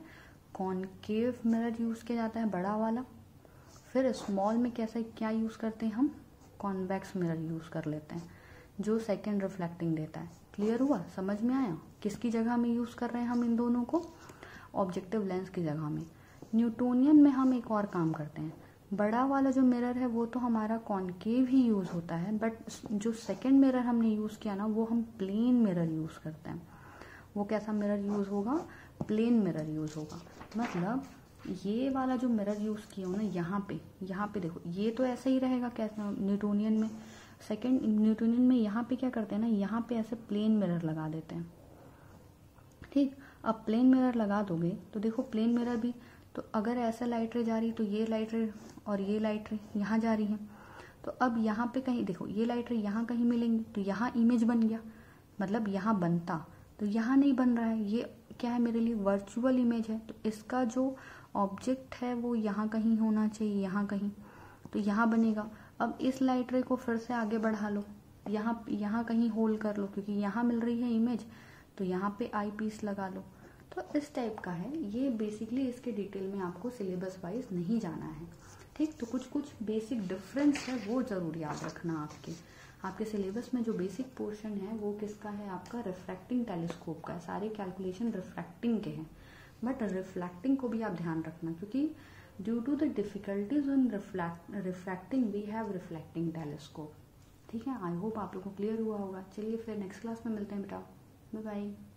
कॉनकेव मिरर यूज किया जाता है बड़ा वाला, फिर स्मॉल में कैसा क्या यूज करते हैं हम, कॉन्वेक्स मिरर यूज कर लेते हैं, जो सेकेंड रिफ्लेक्टिंग देता है। क्लियर हुआ, समझ में आया, किसकी जगह में यूज कर रहे हैं हम इन दोनों को, ऑब्जेक्टिव लेंस की जगह में। न्यूटोनियन में हम एक और काम करते हैं, बड़ा वाला जो मिरर है वो तो हमारा कॉनकेव ही यूज होता है, बट जो सेकंड मिरर हमने यूज किया ना वो हम प्लेन मिरर यूज करते हैं। वो कैसा मिरर यूज होगा, प्लेन मिरर यूज होगा। मतलब ये वाला जो मिरर यूज किया हो ना, यहाँ पे देखो, ये तो ऐसा ही रहेगा कैसा न्यूटोनियन में। सेकंड न्यूटोनियन में यहाँ पे क्या करते हैं ना, यहाँ पे ऐसे प्लेन मिरर लगा देते हैं, ठीक। अब प्लेन मिरर लगा दोगे तो देखो, प्लेन मिरर भी तो अगर ऐसा लाइट रे जा रही तो ये लाइट रे और ये लाइट रे यहाँ जा रही है, तो अब यहाँ पे कहीं देखो, ये लाइट रे यहाँ कहीं मिलेंगी, तो यहाँ इमेज बन गया, मतलब यहाँ बनता, तो यहाँ नहीं बन रहा है, ये क्या है मेरे लिए वर्चुअल इमेज है। तो इसका जो ऑब्जेक्ट है वो यहाँ कहीं होना चाहिए, यहाँ कहीं, तो यहाँ बनेगा। अब इस लाइट रे को फिर से आगे बढ़ा लो, यहाँ कहीं होल्ड कर लो, क्योंकि यहाँ मिल रही है इमेज, तो यहाँ पे आई पीस लगा लो। तो इस टाइप का है ये। बेसिकली इसके डिटेल में आपको सिलेबस वाइज नहीं जाना है, ठीक। तो कुछ कुछ बेसिक डिफरेंस है वो जरूर याद रखना। आपके सिलेबस में जो बेसिक पोर्शन है वो किसका है, आपका रिफ्रैक्टिंग टेलीस्कोप का है। सारे कैलकुलेशन रिफ्रैक्टिंग के हैं, बट रिफ्लेक्टिंग को भी आप ध्यान रखना, क्योंकि due to the difficulties in refracting we have reflecting telescope. ठीक है, आई होप आप लोगों को क्लियर हुआ होगा। चलिए फिर नेक्स्ट क्लास में मिलते हैं बेटा, बाय बाय।